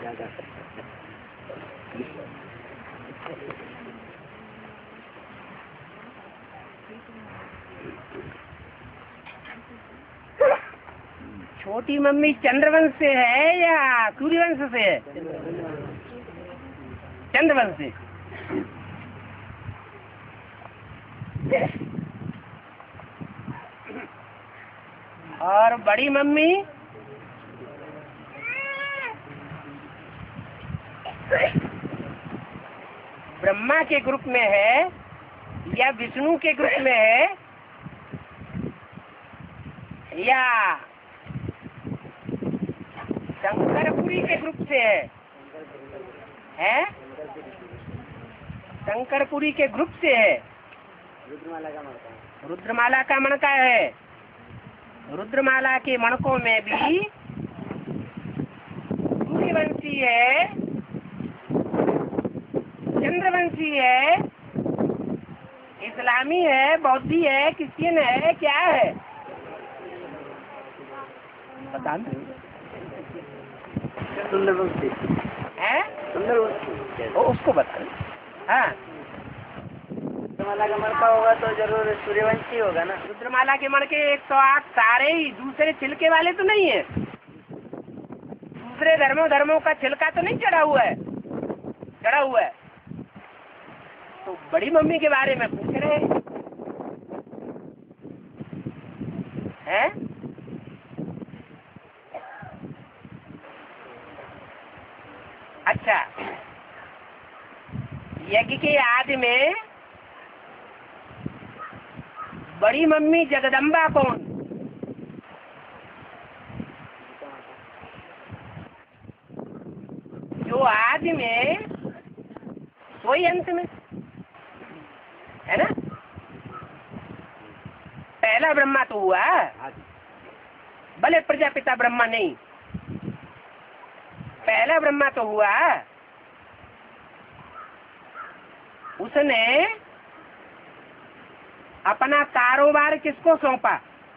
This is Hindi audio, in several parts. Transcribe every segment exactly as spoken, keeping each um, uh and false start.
छोटी मम्मी चंद्रवंश से है या सूर्यवंश से है? चंद्रवंश से। और बड़ी मम्मी ब्रह्मा के ग्रुप में है या विष्णु के ग्रुप में है या शंकरपुरी के ग्रुप से है? है शंकरपुरी के ग्रुप से है। रुद्रमाला का मणका है। रुद्रमाला का मणका है। रुद्रमाला के मणकों में भी सूर्यवंशी है, चंद्रवंशी है, इस्लामी है, बौद्धि है, क्रिश्चियन है, क्या है? बता दो। सुंदरवंशी है। सुंदरवंशी उसको बता। हाँ, रुद्रमाला का मणका होगा तो जरूर सूर्यवंशी होगा ना। रुद्रमाला के मणके एक सौ आठ सारे ही दूसरे छिलके वाले तो नहीं है। दूसरे धर्मों धर्मों का छिलका तो नहीं चढ़ा हुआ है, चढ़ा हुआ है। तो बड़ी मम्मी के बारे में पूछ रहे हैं। अच्छा, यज्ञ के आदि में बड़ी मम्मी जगदम्बा कौन? जो आदि में सोई अंत में है ना। पहला ब्रह्मा तो हुआ, भले प्रजापिता ब्रह्मा नहीं, पहला ब्रह्मा तो हुआ। उसने अपना कारोबार किसको सौंपा?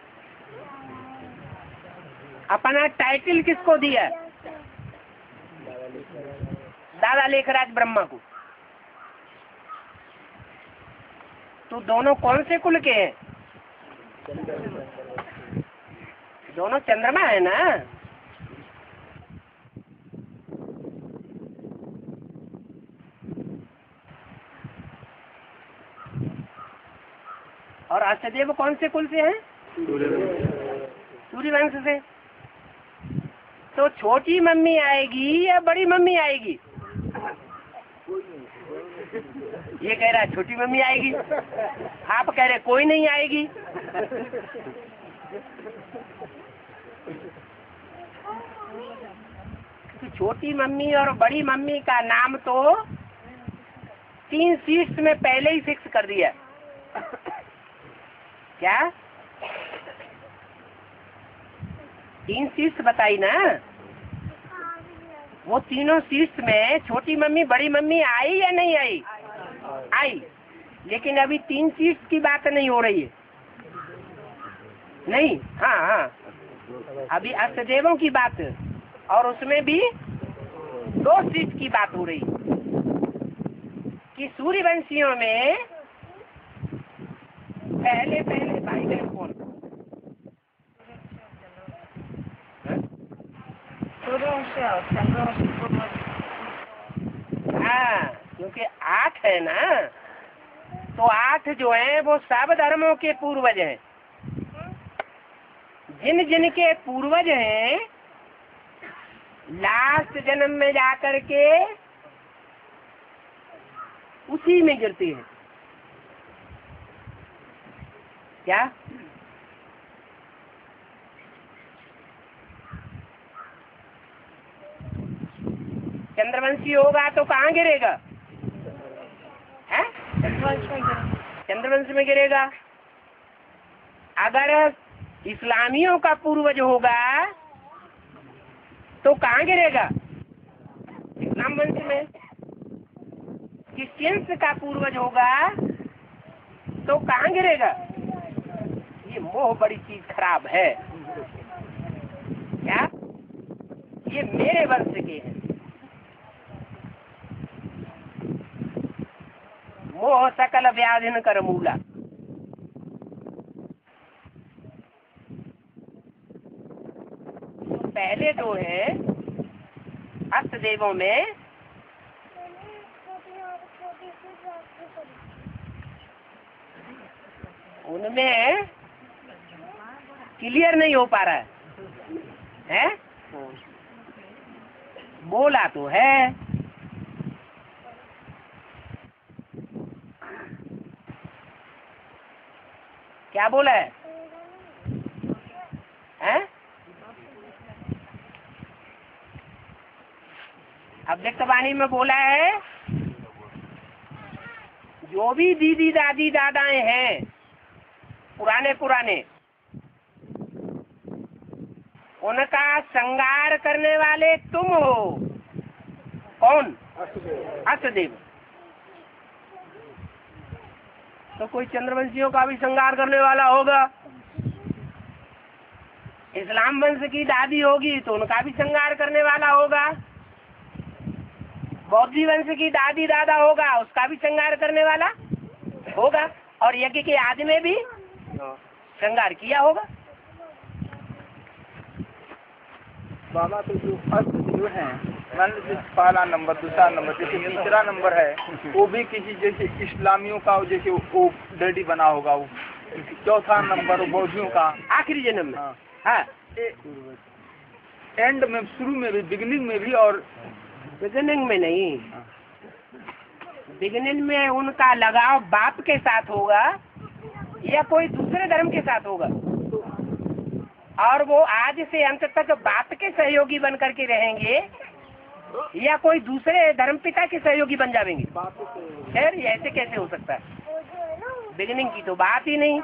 अपना टाइटल किसको दिया? दादा लेखराज ब्रह्मा को। तो दोनों कौन से कुल के हैं? दोनों चंद्रमा है ना। और अष्टदेव कौन से कुल से हैं? सूर्यवंश से। तो छोटी मम्मी आएगी या बड़ी मम्मी आएगी? ये कह रहा है छोटी मम्मी आएगी, आप कह रहे कोई नहीं आएगी। तो छोटी मम्मी और बड़ी मम्मी का नाम तो तीन सीट्स में पहले ही फिक्स कर दिया। क्या? तीन सीट्स बताई ना। वो तीनों सीट्स में छोटी मम्मी बड़ी मम्मी आई या नहीं आई? आई। लेकिन अभी तीन सीट्स की बात नहीं हो रही है। नहीं, हाँ हाँ, अभी अष्टदेवों की बात, और उसमें भी दो सीट की बात हो रही कि सूर्यवंशियों में पहले पहले भाई बहन कौन? हाँ, क्योंकि आठ है ना, तो आठ जो है वो सब धर्मों के पूर्वज हैं। जिन जिन के पूर्वज हैं लास्ट जन्म में जाकर के उसी में गिरते हैं। क्या? चंद्रवंशी होगा तो कहाँ गिरेगा? है चंद्रवंश में गिरेगा। अगर इस्लामियों का पूर्वज होगा तो कहाँ गिरेगा? इस्लाम वंश में। क्रिश्चियंस का पूर्वज होगा तो कहाँ गिरेगा? ये मोह बड़ी चीज खराब है। क्या? ये मेरे वंश के हैं, सकल व्याधिन कर मूला। तो पहले जो है अष्ट देवों में उनमें क्लियर नहीं हो पा रहा है, है? बोला तो है, क्या बोला है, हैं? अव्यक्त वाणी में बोला है जो भी दीदी दादी दादाएं हैं पुराने पुराने, उनका श्रृंगार करने वाले तुम हो। कौन? अष्टदेव। तो कोई चंद्रवंशियों का भी श्रृंगार करने वाला होगा, इस्लाम वंश की दादी होगी तो उनका भी श्रृंगार करने वाला होगा, बौद्धी वंश की दादी दादा होगा उसका भी श्रृंगार करने वाला होगा, और यज्ञ के आदि में भी श्रृंगार किया होगा। बाबा तो जो अष्ट जो है, मान लीजिए पहला नंबर, दूसरा नंबर, जैसे तीसरा नंबर है वो भी किसी जैसे इस्लामियों का जैसे वो डैडी बना होगा, वो चौथा नंबर बौद्धियों का आखिरी जन्म में। हाँ, हाँ। एंड में, शुरू में भी, बिगिनिंग में भी, और बिगिनिंग में नहीं, बिगिनिंग में उनका लगाव बाप के साथ होगा या कोई दूसरे धर्म के साथ होगा, और वो आज से अंत तक बाप के सहयोगी बन करके रहेंगे या कोई दूसरे धर्म पिता के सहयोगी बन जाएंगे। खैर ये ऐसे कैसे हो सकता है, बिगिनिंग की तो बात ही नहीं।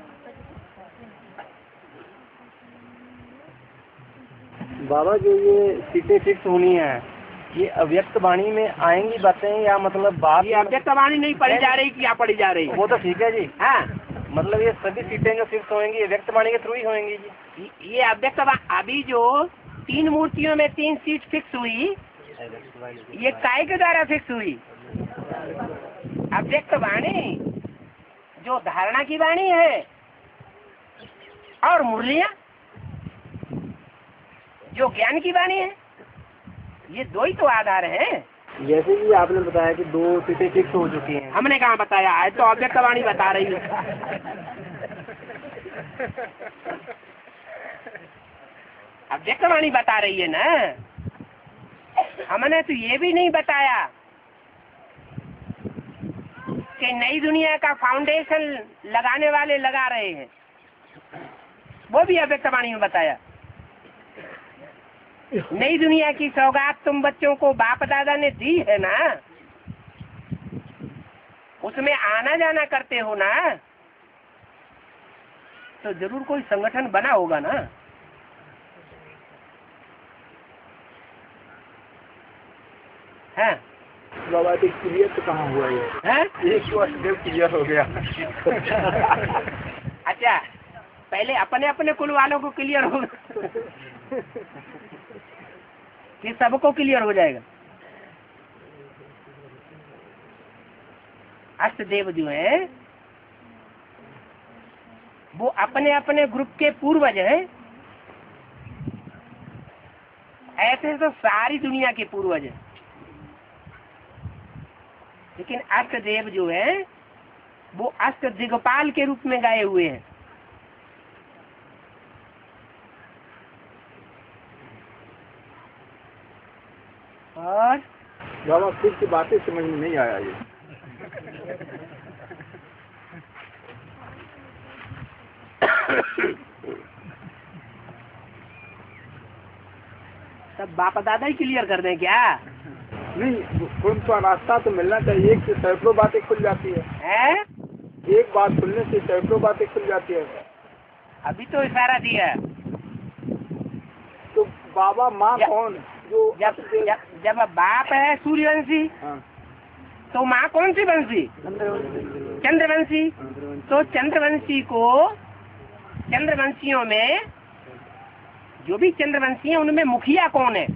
बाबा जो ये सीटें फिक्स होनी है, ये अव्यक्त वाणी में आएंगी बातें या मतलब बात? ये अव्यक्त वाणी नहीं पढ़ी जा रही, क्या पढ़ी जा रही? वो तो ठीक है जी। हाँ, मतलब ये सभी सीटें जो फिक्स होंगी व्यक्त वाणी के थ्रू ही होंगी जी। ये अव्यक्त अभी जो तीन मूर्तियों में तीन सीट फिक्स हुई, ये काय के द्वारा फिक्स हुई? अव्यक्त वाणी जो धारणा की वाणी है, और मुरलियां जो ज्ञान की वाणी है, ये दो ही तो आधार हैं। जैसे कि आपने बताया कि दो सीटें फिक्स हो चुकी हैं, हमने कहाँ बताया है, तो अव्यक्त वाणी बता रही है। अव्यक्त वाणी बता रही है ना, हमने तो ये भी नहीं बताया कि नई दुनिया का फाउंडेशन लगाने वाले लगा रहे हैं, वो भी अव्यक्त वाणी में बताया। नई दुनिया की सौगात तुम बच्चों को बाप दादा ने दी है ना, उसमें आना जाना करते हो ना, तो जरूर कोई संगठन बना होगा ना। है बाबा तो क्लियर तो कहाँ हुआ ये? हैं? एक तो अष्टदेव क्लियर हो गया। अच्छा, पहले अपने अपने कुल वालों को क्लियर होगा कि सबको क्लियर हो जाएगा? अष्टदेव जो है वो अपने अपने ग्रुप के पूर्वज हैं। ऐसे तो सारी दुनिया के पूर्वज हैं, लेकिन अष्टदेव जो है वो अष्ट दिग्पाल के रूप में गाए हुए हैं। और बाबा फिर की बातें समझ में नहीं आया ये। सब बाप दादा ही क्लियर कर दें क्या? नहीं, उनका रास्ता तो मिलना चाहिए। एक से सैकड़ों बातें खुल जाती है, है? एक बात खुलने से सैकड़ों बातें खुल जाती है। अभी तो इशारा दिया। तो बाबा माँ कौन? जो जब जब, जब बाप है सूर्यवंशी, हाँ, तो माँ कौन सी वंशी? चंद्रवंशी। तो चंद्रवंशी को, चंद्रवंशियों में जो भी चंद्रवंशी है उनमें मुखिया कौन है?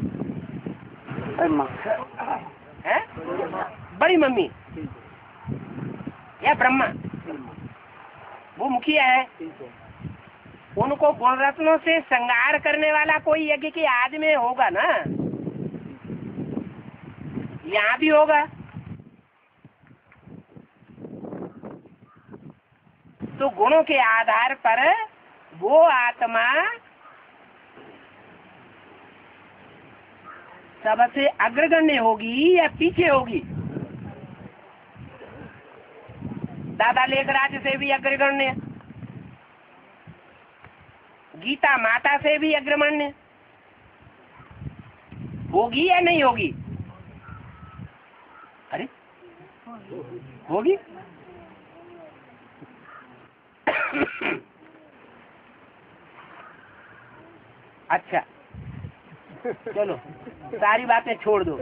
माँ है? बड़ी मम्मी। या ब्रह्मा, वो मुखिया है। उनको गुण रत्नों से श्रृंगार करने वाला कोई यज्ञ के आदि में होगा ना, यहाँ भी होगा। तो गुणों के आधार पर वो आत्मा सबसे अग्रगण्य होगी या पीछे होगी? दादा लेखराज से भी अग्रगण्य, गीता माता से भी अग्रगण्य होगी या नहीं होगी? अरे होगी। अच्छा चलो सारी बातें छोड़ दो।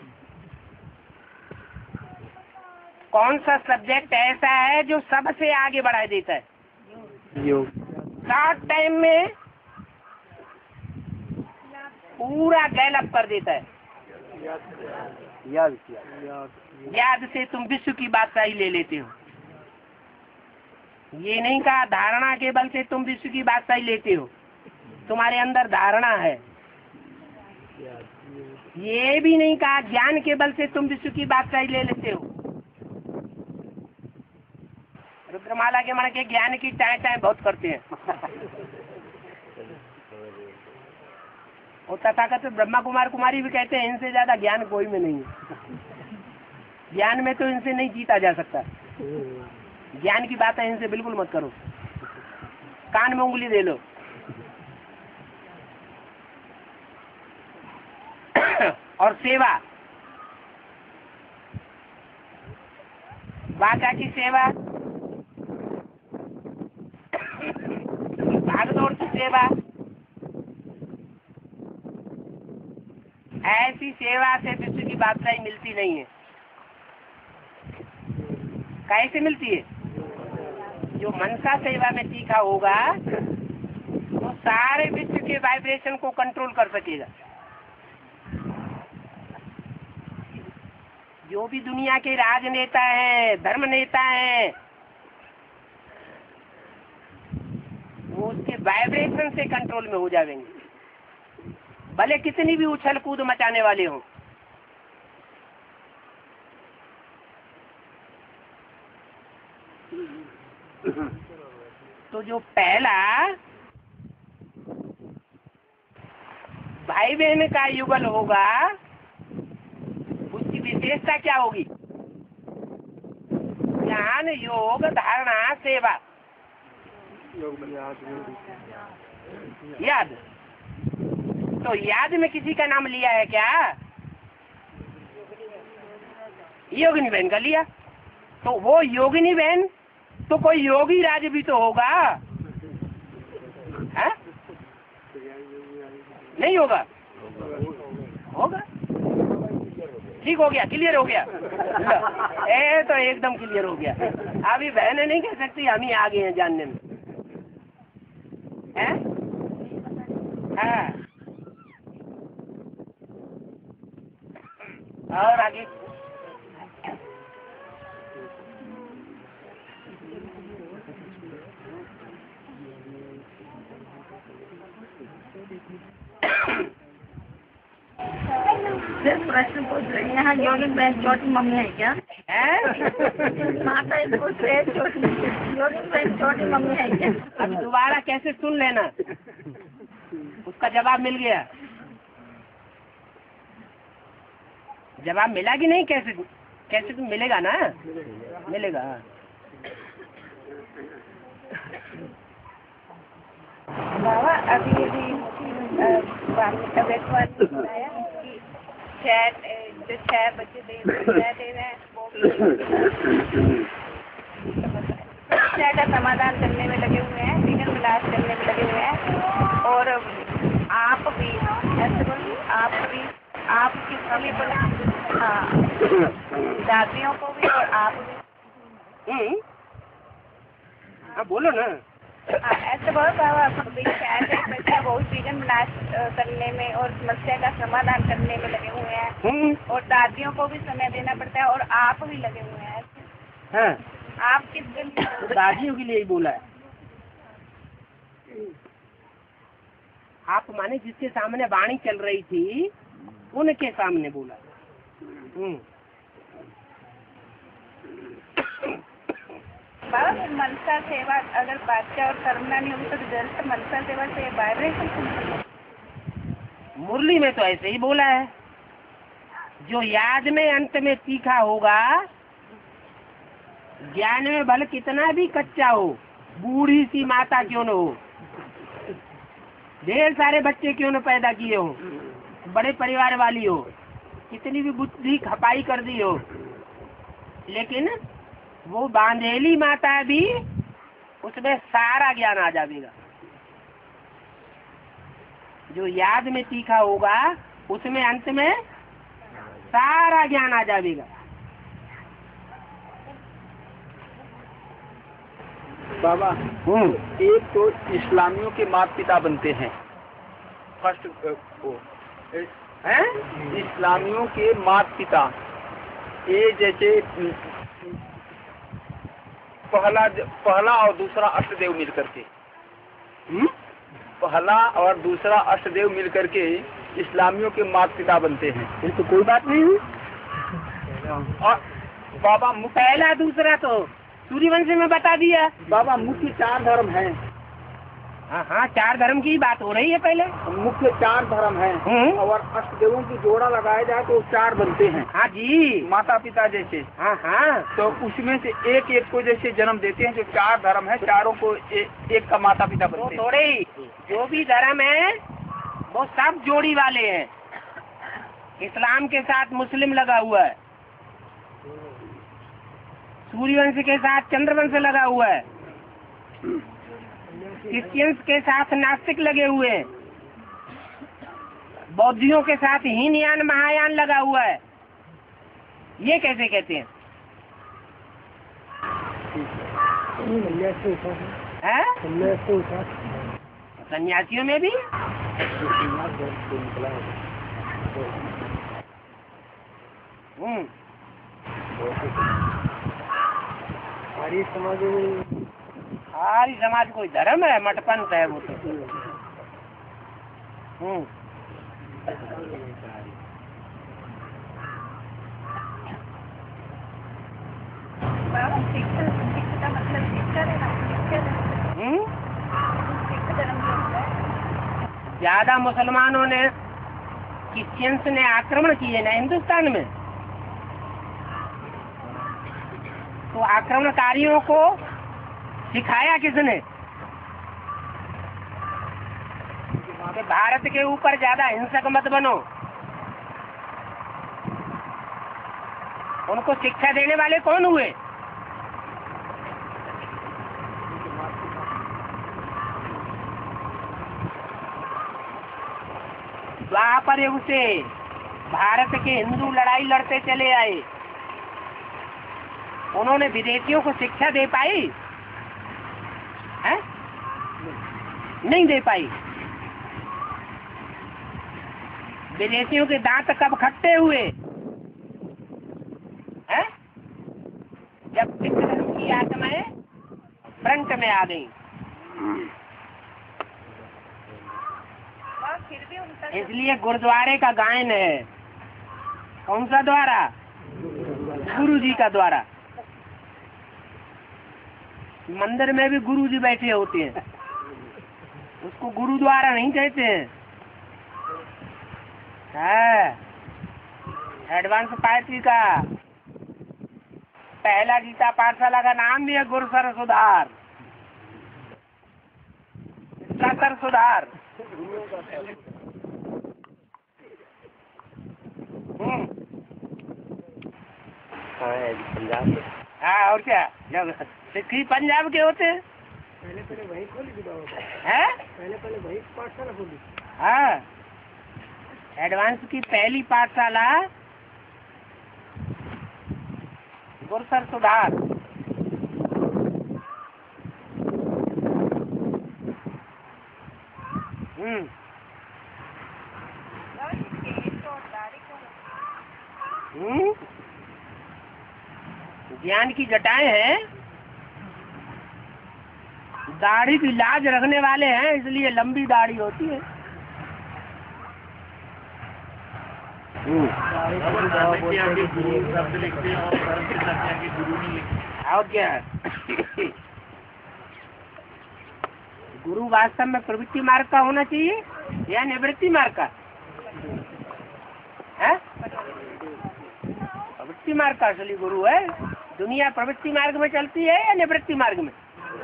कौन सा सब्जेक्ट ऐसा है जो सबसे आगे बढ़ा देता है? योग। शॉर्ट टाइम में पूरा गैलअप कर देता है। याद याद से तुम विश्व की बादशाही ले लेते हो। ये नहीं कहा धारणा के बल से तुम विश्व की बादशाही लेते हो, तुम्हारे अंदर धारणा है। ये भी नहीं कहा ज्ञान के बल से तुम विश्व की बादशाही ले लेते हो। रुद्रमाला के मन के ज्ञान की चाय चाय बहुत करते हैं। और तथागत ब्रह्मा कुमार कुमारी भी कहते हैं इनसे ज्यादा ज्ञान कोई में नहीं है। ज्ञान में तो इनसे नहीं जीता जा सकता। ज्ञान की बातें इनसे बिल्कुल मत करो, कान में उंगली दे लो। और सेवा, बाका की सेवा, भागदौड़ की सेवा, ऐसी सेवा से विश्व की बादशाही मिलती नहीं है। कैसे मिलती है? जो मनसा सेवा में सीखा होगा वो सारे विश्व के वाइब्रेशन को कंट्रोल कर सकेगा। जो भी दुनिया के राजनेता हैं, धर्म नेता हैं, वो उसके वाइब्रेशन से कंट्रोल में हो जाएंगे, भले कितनी भी उछल कूद मचाने वाले हों। तो जो पहला भाई बहन का युगल होगा उसकी विशेषता क्या होगी? ज्ञान, योग, धारणा, सेवा, याद। तो याद में किसी का नाम लिया है क्या? योगिनी बहन का लिया। तो वो योगिनी बहन तो कोई योगी राज भी तो होगा, है? नहीं होगा? होगा। ठीक हो गया, क्लियर हो गया। ए तो एकदम क्लियर हो गया। अभी बहनें नहीं कह सकती हम ही आगे हैं जानने में, हैं? हाँ। और आगे प्रश्न पूछ रहे हैं। यहाँ योगिक बहन छोटी मम्मी है क्या? माता पूछ रहे छोटी योगिक बहन छोटी मम्मी है क्या? अब दोबारा कैसे सुन लेना, उसका जवाब मिल गया। जवाब मिला कि नहीं? कैसे कैसे तो मिलेगा ना, मिलेगा। बाबा अभी अभी तबियत वाली बताया कि छह जो छह बच्चे दे छह दे रहे हैं वो छह का समाधान करने में लगे हुए हैं, विघ्न विलास करने में लगे हुए हैं। और आप भी ऐसे बोलिए, आप भी आपकी सभी पर हाँ दादियों को भी और आप भी। हाँ बोलो ना। हाँ ऐसे बहुत बाबा बच्चा बहुत विघ्न विनाश करने में और समस्या का समाधान करने में लगे हुए हैं। और दादियों को भी समय देना पड़ता है और आप भी लगे हुए हैं। हाँ आप किस गली दादियों के लिए ही बोला है। आप माने जिसके सामने वाणी चल रही थी उनके सामने बोला। हम्म। बाबा फिर मनसा सेवा अगर बादशाह और कर्मना नहीं होगी तो रिजल्ट मनसा सेवा से वाइब्रेशन सुन। मुरली में तो ऐसे ही बोला है, जो याद में अंत में तीखा होगा, ज्ञान में भले कितना भी कच्चा हो, बूढ़ी सी माता क्यों न हो, ढेर सारे बच्चे क्यों न पैदा किए हो, बड़े परिवार वाली हो, कितनी भी बुद्धि खपाई कर दी हो, लेकिन वो बांधेली माता भी उसमें सारा ज्ञान आ जाएगा। जो याद में तीखा होगा उसमें अंत में सारा ज्ञान आ जाएगा। बाबा एक तो इस्लामियों के माता पिता बनते हैं, फर्स्ट वो हैं? इस्लामियों के माता पिता, ये जैसे पहला पहला और दूसरा अष्टदेव मिल करके, पहला और दूसरा अष्टदेव मिल करके इस्लामियों के माता पिता बनते हैं। ये तो कोई बात नहीं हुई। और बाबा मुख्य पहला दूसरा तो सूर्यवंश में बता दिया। बाबा मुख्य चार धर्म हैं। हाँ हाँ, चार धर्म की बात हो रही है पहले। मुख्य चार धर्म हैं हम्म। और अष्टदेवों की जोड़ा लगाया जाए तो चार बनते हैं। हाँ जी, माता पिता जैसे, हाँ हाँ, तो उसमें से एक एक को जैसे जन्म देते हैं। जो चार धर्म है, चारों को ए, एक का माता पिता तो बनते हैं। थोड़े ही जो भी धर्म है वो सब जोड़ी वाले हैं। इस्लाम के साथ मुस्लिम लगा हुआ है, सूर्यवंश के साथ चंद्रवंश लगा हुआ है, क्रिश्चियंस के साथ नास्तिक लगे हुए हैं, बौद्धियों के साथ हीनयान महायान लगा हुआ है। ये कैसे कहते हैं? हैं? सन्यासियों में भी हम्म हमारी समाज में सारी समाज कोई धर्म है, मठपंथ है वो तो। हम्म बाबा शिक्षा शिक्षा का मतलब शिक्षा देना, शिक्षा देना। हम्म सिख धर्म जो होता है, ज्यादा मुसलमानों ने, क्रिश्चियंस ने आक्रमण किए ना हिंदुस्तान में, तो आक्रमणकारियों को सिखाया किसने कि भारत के ऊपर ज्यादा हिंसक मत बनो। उनको शिक्षा देने वाले कौन हुए? द्वापर युग से भारत के हिंदू लड़ाई लड़ते चले आए, उन्होंने विदेशियों को शिक्षा दे पाई है? नहीं दे पाई। विदेशियों के दांत कब खट्टे हुए हैं? जब सिख धर्म की आत्माएं फ्रंट में आ गई। और फिर भी उनका इसलिए गुरुद्वारे का गायन है। कौन सा द्वारा? गुरु जी का द्वारा। मंदिर में भी गुरु जी बैठे होते हैं, उसको गुरुद्वारा नहीं कहते हैं। है एडवांस पार्टी का पहला गीता पाठशाला का नाम भी है गुरु सर सुधार, सर सुधार। हम्म पंजाब हाँ, और क्या, जब सिक्खी पंजाब के होते हैं। पहले पहले वही खोली थी बाबा, हैं? पहले पहले वही पाठशाला खोली। हाँ, एडवांस की पहली पाठशाला गुरसर सुधार। हम्म हम्म ज्ञान की जटाएं हैं दाढ़ी की लाज रखने वाले हैं इसलिए लंबी दाढ़ी होती है। और क्या गुरु वास्तव में प्रवृत्ति मार्ग का होना चाहिए या निवृत्ति मार्ग का है? प्रवृत्ति मार्ग का असली गुरु है। दुनिया प्रवृत्ति मार्ग में चलती है या निवृत्ति मार्ग में?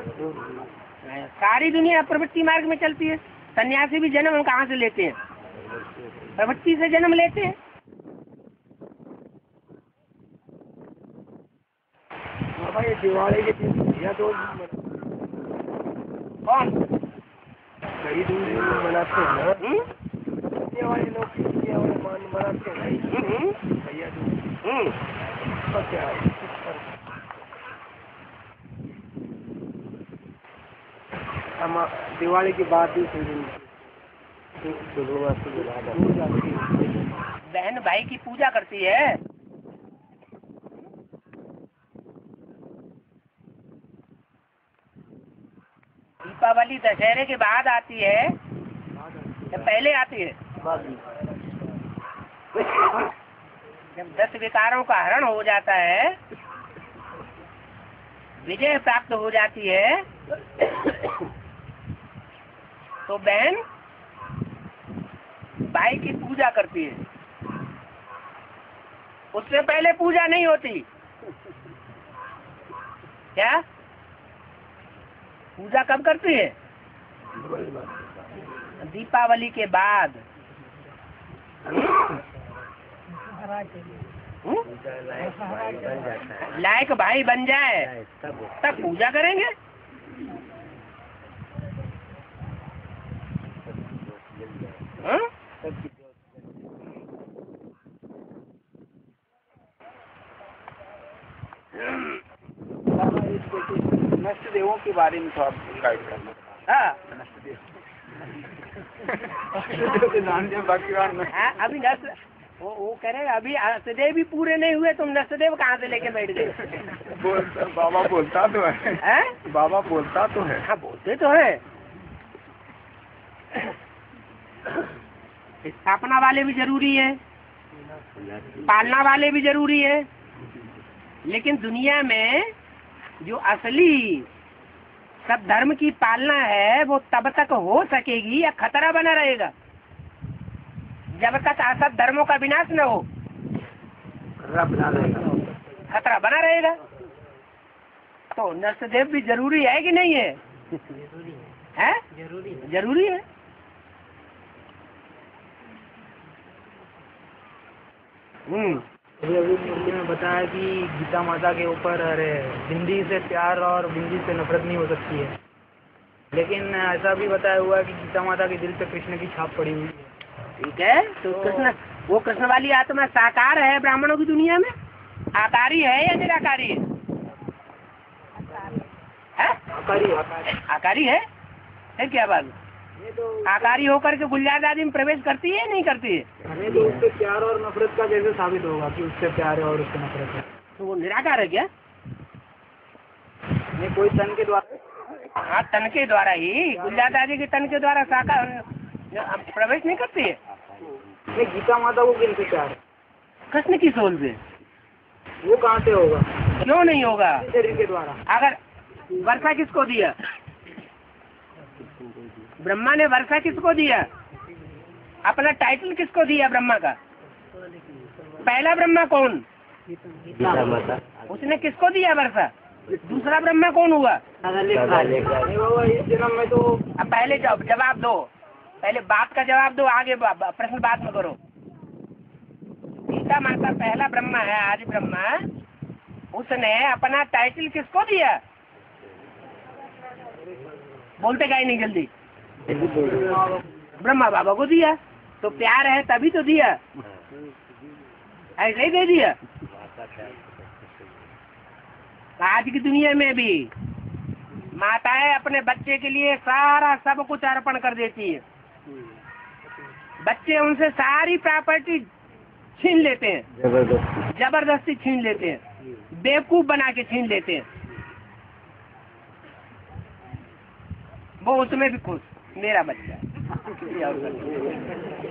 सारी दुनिया प्रवृत्ति मार्ग में चलती है। सन्यासी भी जन्म कहाँ से लेते हैं? प्रवृत्ति से जन्म लेते हैं। दिवाली के दिन तो कौन कई दिन मनाते हैं ना, दिवाली लोग मनाते हैं भैया दूज। क्या है दिवाली के बाद भी बहन भाई की पूजा करती है। दीपावली दशहरे के बाद आती है या पहले आती है? जब दस विकारों का हरण हो जाता है, विजय प्राप्त हो जाती है, तो बहन भाई की पूजा करती है। उससे पहले पूजा नहीं होती। क्या पूजा कब करती है? दीपावली के बाद। लायक भाई बन जाए तब पूजा करेंगे। नष्ट देवों के बारे में थोड़ा गाइड करना। हाँ हाँ, अभी नष्ट वो वो कह रहे अभी नष्टदेव भी पूरे नहीं हुए, तुम नष्टदेव कहाँ से लेके बैठ गए? बोलता बाबा बोलता तो है, है? बाबा बोलता तो है। हाँ बोलते तो है। स्थापना वाले भी जरूरी है, पालना वाले भी जरूरी है, लेकिन दुनिया में जो असली सब धर्म की पालना है वो तब तक हो सकेगी या खतरा बना रहेगा जब तक असत धर्मों का विनाश न हो। बना रहेगा, खतरा बना रहेगा। तो नरसदेव भी जरूरी है कि नहीं है? है जरूरी जरूरी है। हम्म अभी अभी मुरली में बताया कि गीता माता के ऊपर अरे बिंदी से प्यार और बिंदी से नफरत नहीं हो सकती है, लेकिन ऐसा भी बताया हुआ है कि गीता माता के दिल पे कृष्ण की छाप पड़ी हुई है। ठीक है, तो कृष्ण वो कृष्ण वाली आत्मा साकार है ब्राह्मणों की दुनिया में? आकारी है या निराकारी है? है? आकारी आकारी आकारी है। है क्या बात? आकारी होकर के गुलजार दादी में प्रवेश करती है नहीं करती है? हमें तो उससे प्यार और नफरत का कैसे साबित होगा कि उससे प्यार है और उससे नफरत है? तो वो निराकार है क्या? नहीं, कोई तन के द्वारा। हाँ, तन के द्वारा ही गुलजार दादी के तन के द्वारा साकार प्रवेश नहीं करती है। नहीं, गीता माता को किन से प्यार है? कृष्ण की सोल से। वो कहाँ से होगा? क्यों नहीं होगा? शरीर के द्वारा। अगर वर्षा किसको दिया? ब्रह्मा ने वर्षा किसको दिया? अपना टाइटल किसको दिया ब्रह्मा का? पहला ब्रह्मा कौन? उसने किसको दिया वर्षा? दूसरा ब्रह्मा कौन हुआ? इस जन्म में तो अब पहले जब जवाब दो, पहले बात का जवाब दो, आगे प्रश्न बात में करो। गीता माता पहला ब्रह्मा है, आज ब्रह्मा। उसने अपना टाइटल किसको दिया? बोलते गए नहीं जल्दी। ब्रह्मा बाबा को दिया। तो प्यार है तभी तो दिया, ऐसे ही दे दिया। आज की दुनिया में भी माताएं अपने बच्चे के लिए सारा सब कुछ अर्पण कर देती है। बच्चे उनसे सारी प्रॉपर्टी छीन लेते हैं, जबरदस्ती जबरदस्ती छीन लेते हैं, बेवकूफ बना के छीन लेते हैं। वो उसमें भी खुश, मेरा बच्चा किसी और का नहीं।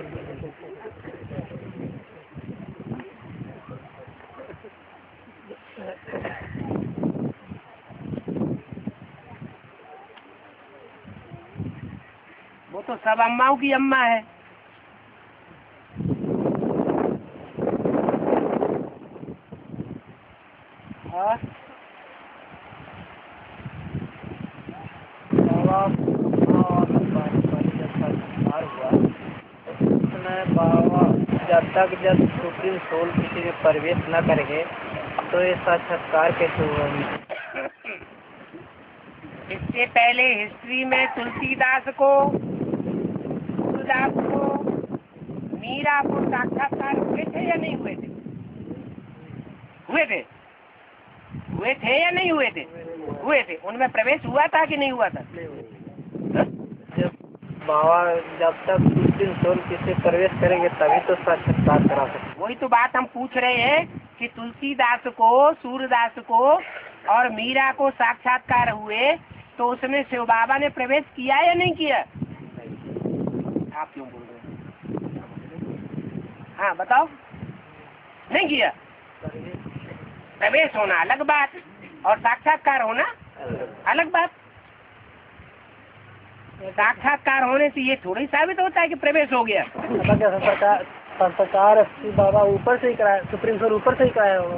वो तो सब अम्माओं की अम्मा है। और बाबा जब तक जब सुप्रीम सोल किसी में प्रवेश न करेंगे तो ये साक्षात्कार कैसे हुआ? इससे पहले हिस्ट्री में तुलसीदास को, सूरदास को, मीरा को साक्षात्कार हुए थे या नहीं हुए थे? हुए थे हुए थे या नहीं हुए थे? हुए थे। उनमें प्रवेश हुआ था कि नहीं हुआ था? जब बाबा जब तक सुप्रीम सोल किसी प्रवेश करेंगे तभी तो साक्षात्कार करा सकते। वही तो बात हम पूछ रहे हैं कि तुलसीदास को, सूरदास को और मीरा को साक्षात्कार हुए तो उसमें शिव बाबा ने प्रवेश किया या नहीं किया? आप क्यों बोल रहे हैं? हाँ बताओ, नहीं किया। प्रवेश होना अलग बात और साक्षात्कार होना अलग बात। साक्षात्कार होने से ये थोड़ी साबित होता है कि प्रवेश हो गया। सरकार सरकार बाबा ऊपर से ही कराया, सुप्रीम कोर्ट ऊपर से ही कराया होगा।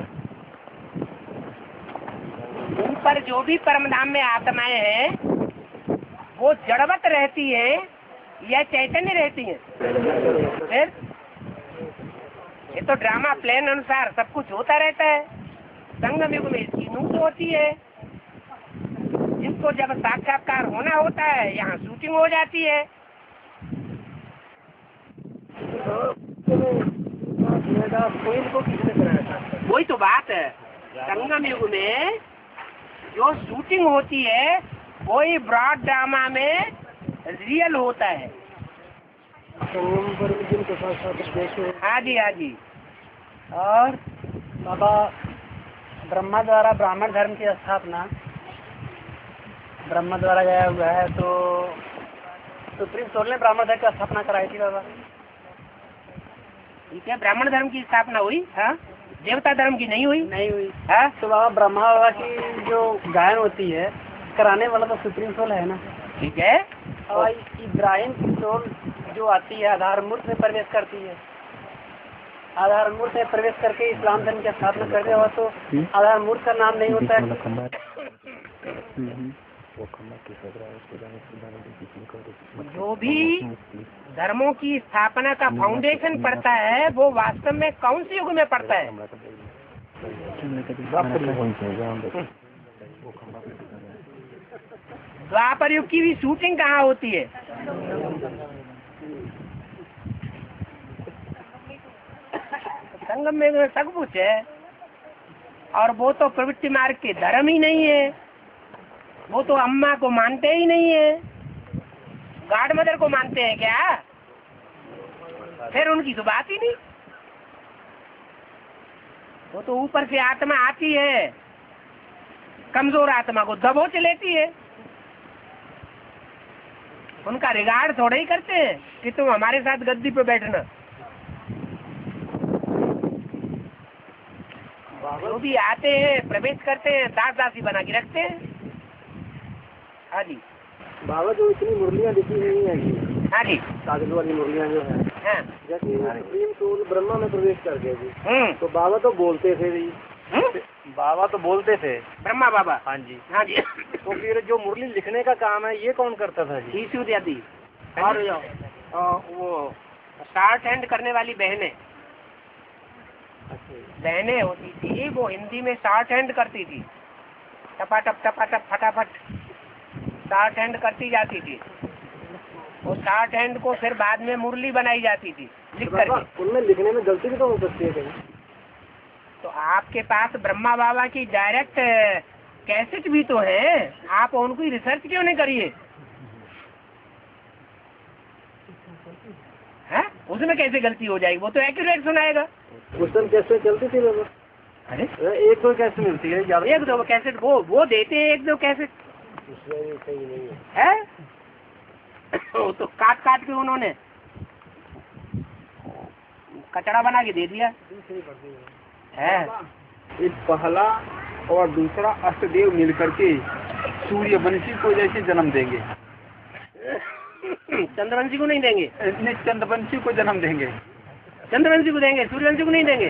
ऊपर जो भी परमधाम में आत्माएं हैं वो जड़वत रहती हैं या चैतन्य रहती हैं? फिर ये तो ड्रामा प्लान अनुसार सब कुछ होता रहता है। संगम युग में इसकी नूत होती है, जिसको जब साक्षात्कार होना होता है यहाँ शूटिंग हो जाती है। वही तो बात है, संगम युग में जो शूटिंग होती है वही ब्रॉड ड्रामा में रियल होता है। हाँ जी हाँ जी। और बाबा ब्रह्मा द्वारा ब्राह्मण धर्म की स्थापना ब्रह्मा द्वारा गया हुआ है, तो सुप्रीम सोल ने ब्राह्मण धर्म की स्थापना कराई थी बाबा। ठीक है, ब्राह्मण धर्म की स्थापना हुई, हाँ, देवता धर्म की नहीं हुई। नहीं हुई है तो बाबा ब्रह्मा बाबा की जो गायन होती है कराने वाला तो सुप्रीम सोल है ना। ठीक है। और इब्राहिम की सोल जो आती है आधार मूर्त में प्रवेश करती है, आधार मूर्त में प्रवेश करके इस्लाम धर्म की स्थापना करते हो तो आधार मूर्त का नाम नहीं होता है। जो भी धर्मों की स्थापना का फाउंडेशन पड़ता है वो वास्तव में कौन से युग में पड़ता है? द्वापर युग की भी शूटिंग कहाँ होती है? संगम में सब कुछ है। और वो तो प्रवृत्ति मार्ग के धर्म ही नहीं है, वो तो अम्मा को मानते ही नहीं है, गॉड मदर को मानते हैं क्या? फिर उनकी तो बात ही नहीं। वो तो ऊपर से आत्मा आती है, कमजोर आत्मा को दबोच लेती है। उनका रिगार्ड थोड़ा ही करते हैं कि तुम हमारे साथ गद्दी पे बैठना। जो भी आते हैं प्रवेश करते हैं, दास दासी बना के रखते हैं। हाँ जी बाबा जो इतनी मुरलियाँ लिखी हुई हैं, हाँ जी, कागज वाली मुरलियाँ जो है, हाँ, जैसे सुप्रीम सोल ब्रह्मा में प्रवेश कर गए जी, हम्म, तो बाबा तो बोलते थे जी, हम्म? बाबा तो बोलते थे, ब्रह्मा बाबा। हाँ जी, हाँ जी। तो फिर जो मुरली लिखने का काम है ये कौन करता था जी? ईशु दादी और आ, वो शार्ट हैंड करने वाली बहनें बहनें होती थी, वो हिंदी में शार्ट हैंड करती थी, टपाटप टपाटप फटाफट शार्ट हैंड करती जाती थी। वो शार्ट हैंड को फिर बाद में मुरली बनाई जाती थी लिख करके। उनमें लिखने में गलती भी तो हो सकती है कहीं। तो आपके पास ब्रह्मा बाबा की डायरेक्ट कैसेट भी तो है, आप उनको रिसर्च क्यों नहीं करिए? है उसमें कैसे गलती हो जाएगी? वो तो एक्यूरेट सुनाएगा। उस टाइम कैसे चलती थी बाबा? अरे एक दो कैसे मिलती है? एक दो कैसेट वो वो देते हैं, एक दो कैसेट सही नहीं है। वो तो काट काट के उन्होंने कचड़ा बना के दे दिया है। एक पहला और दूसरा अष्टदेव मिलकर के सूर्यवंशी को जैसे जन्म देंगे, चंद्रवंशी को नहीं देंगे, नहीं चंद्रवंशी को जन्म देंगे, चंद्रवंशी को देंगे, सूर्यवंशी को नहीं देंगे।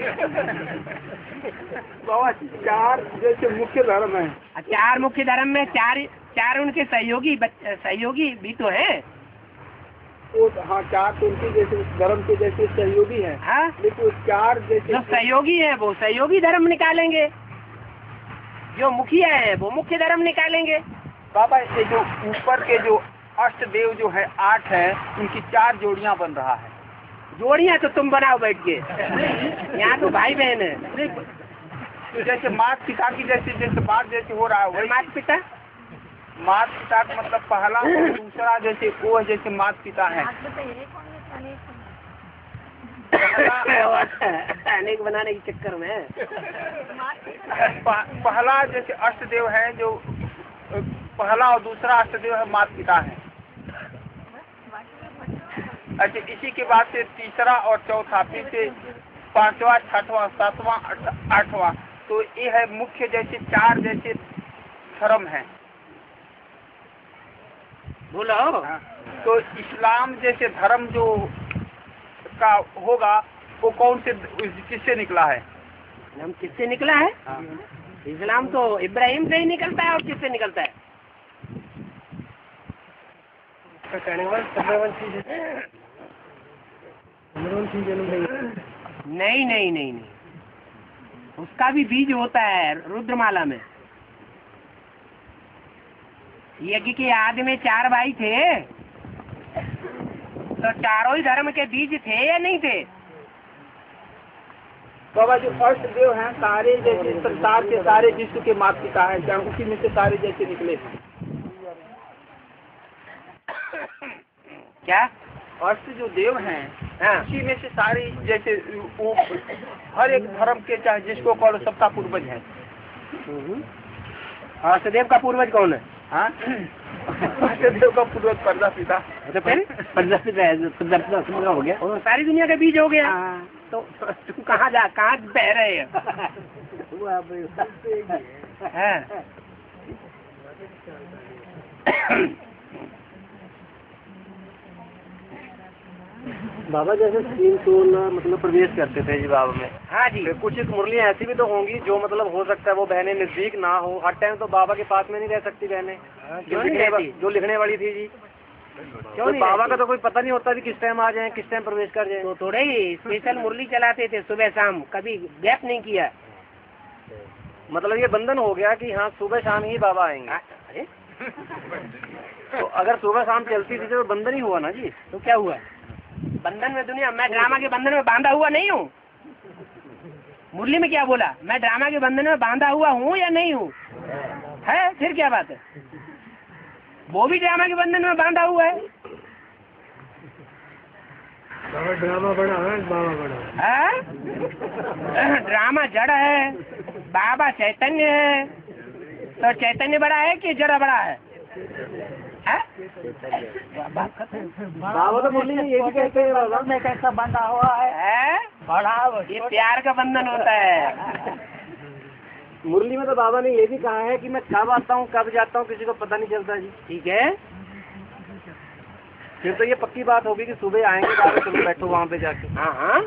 बाबा चार जैसे मुख्य धर्म है, चार मुख्य धर्म में चार चार उनके सहयोगी सहयोगी भी तो है। वो हाँ चार तो उनके जैसे धर्म के जैसे सहयोगी हैं। हाँ, लेकिन चार जैसे जो सहयोगी है वो सहयोगी धर्म निकालेंगे, जो मुखिया है वो मुख्य धर्म निकालेंगे। बाबा ये जो ऊपर के जो अष्ट देव जो है आठ है, उनकी चार जोड़ियां बन रहा है। जोड़ियां तो तुम बनाओ बैठ के, यहाँ तो भाई बहन है। तो जैसे माता पिता की जैसे जैसे बात जैसे हो रहा है वही माता पिता माता पिता का मतलब पहला और दूसरा जैसे वो जैसे माता पिता है। अनेक बनाने के चक्कर में पहला जैसे अष्टदेव है, जो पहला और दूसरा अष्टदेव है माता पिता है। अच्छा, इसी के बाद से तीसरा और चौथा, फिर से पांचवा, छठवां, सातवां, आठवां, तो ये है मुख्य जैसे चार जैसे धर्म है। बोलो। तो इस्लाम जैसे धर्म जो का होगा वो कौन से किससे निकला है? हम किससे निकला है? इस्लाम तो इब्राहिम से ही निकलता है। और किससे निकलता है? नहीं नहीं नहीं नहीं, उसका भी बीज होता है रुद्रमाला में। यज्ञ के आदि में चार भाई थे, तो चारों ही धर्म के बीज थे या नहीं थे? बाबा जो अष्ट देव हैं सारे जैसे संसार के सारे विश्व के माता पिता हैं, क्या उसी में से सारे जैसे निकले थे? क्या अष्ट जो देव हैं हाँ। उसी में से सारे जैसे वो हर एक धर्म के चाहे जिसको कहो सबका पूर्वज है। अष्टदेव का पूर्वज कौन है? हाँ अष्टदेव का पूर्वज प्रजापिता। तो फिर प्रजापिता हो गया, और सारी दुनिया का बीज हो गया। तो तुम कहाँ जा कहाँ बह रहे हो? बाबा जैसे तीन सोल मतलब प्रवेश करते थे जी बाबा में। हाँ जी। कुछ एक मुरलियाँ ऐसी भी तो होंगी जो मतलब हो सकता है वो बहनें नजदीक ना हो, हर टाइम तो बाबा के पास में नहीं रह सकती बहनें, जो लिखने वा, जो लिखने वाली थी जी। क्यों तो बाबा का तो कोई पता नहीं होता कि किस टाइम आ जाए, किस टाइम प्रवेश कर जाए। तो थोड़े ही स्पेशल मुरली चलाते थे सुबह शाम, कभी गैप नहीं किया। मतलब ये बंधन हो गया कि हाँ सुबह शाम ही बाबा आएंगे। तो अगर सुबह शाम चलती थी तो बंधन ही हुआ ना जी। तो क्या हुआ बंधन में? दुनिया मैं ड्रामा के बंधन में बांधा हुआ नहीं हूँ। मुरली में क्या बोला? मैं ड्रामा के बंधन में बांधा हुआ हूँ या नहीं हूँ? है फिर क्या बात है? वो भी ड्रामा के बंधन में बांधा हुआ है। ड्रामा बड़ा है, बाबा बड़ा है। ड्रामा जड़ है, बाबा चैतन्य है। तो चैतन्य बड़ा है कि जड़ बड़ा है? है? बाबा तो मुरली में ये भी कहते हैं में कैसा बंधा हुआ है, है? बड़ा ये प्यार का बंधन होता है। मुरली में तो बाबा ने ये भी कहा है कि मैं कब आता हूँ कब जाता हूँ किसी को पता नहीं चलता जी। ठीक है, फिर तो ये पक्की बात होगी कि सुबह आएंगे बाबा, चलो बैठो वहाँ पे जाके। हाँ हाँ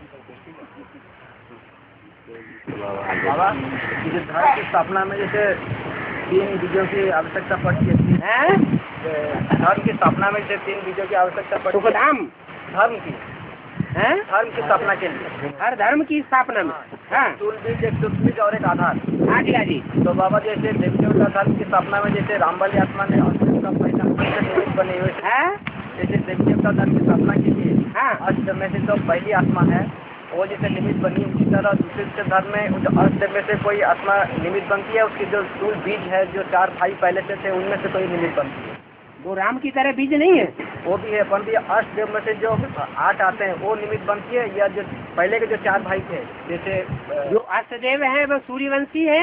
बाबा जैसे धर्म की स्थापना में जैसे तीन बीजों की आवश्यकता पड़ती है, धर्म की स्थापना में जैसे तीन बीजों की आवश्यकता पड़ती है। धर्म धर्म की है, धर्म की स्थापना के लिए, हर धर्म की स्थापना में। हाँ स्थूल बीज, एक सूक्ष्म बीज और एक आधार। हाँ जी हाँ जी। तो बाबा जैसे देवतियों का धर्म की स्थापना में जैसे रामबली आत्मा ने का पहला निमित्त बने हुए है, जैसे देवतियों का धर्म की स्थापना के लिए हाँ अष्ट में से जो पहली आत्मा है वो जैसे निमित्त बनी, उसी तरह दूसरे धर्म में अष्ट में से कोई आत्मा निमित्त बनती है। उसकी जो स्थूल बीज है जो चार भाई पहले से थे उनमें से कोई निमित्त बनती है। वो राम की तरह बीज नहीं है, वो भी है, परंतु अष्ट देव में से जो आठ आते हैं वो निमित्त बनती है, या जो पहले के जो चार भाई थे जैसे जो अष्टदेव है वो सूर्यवंशी है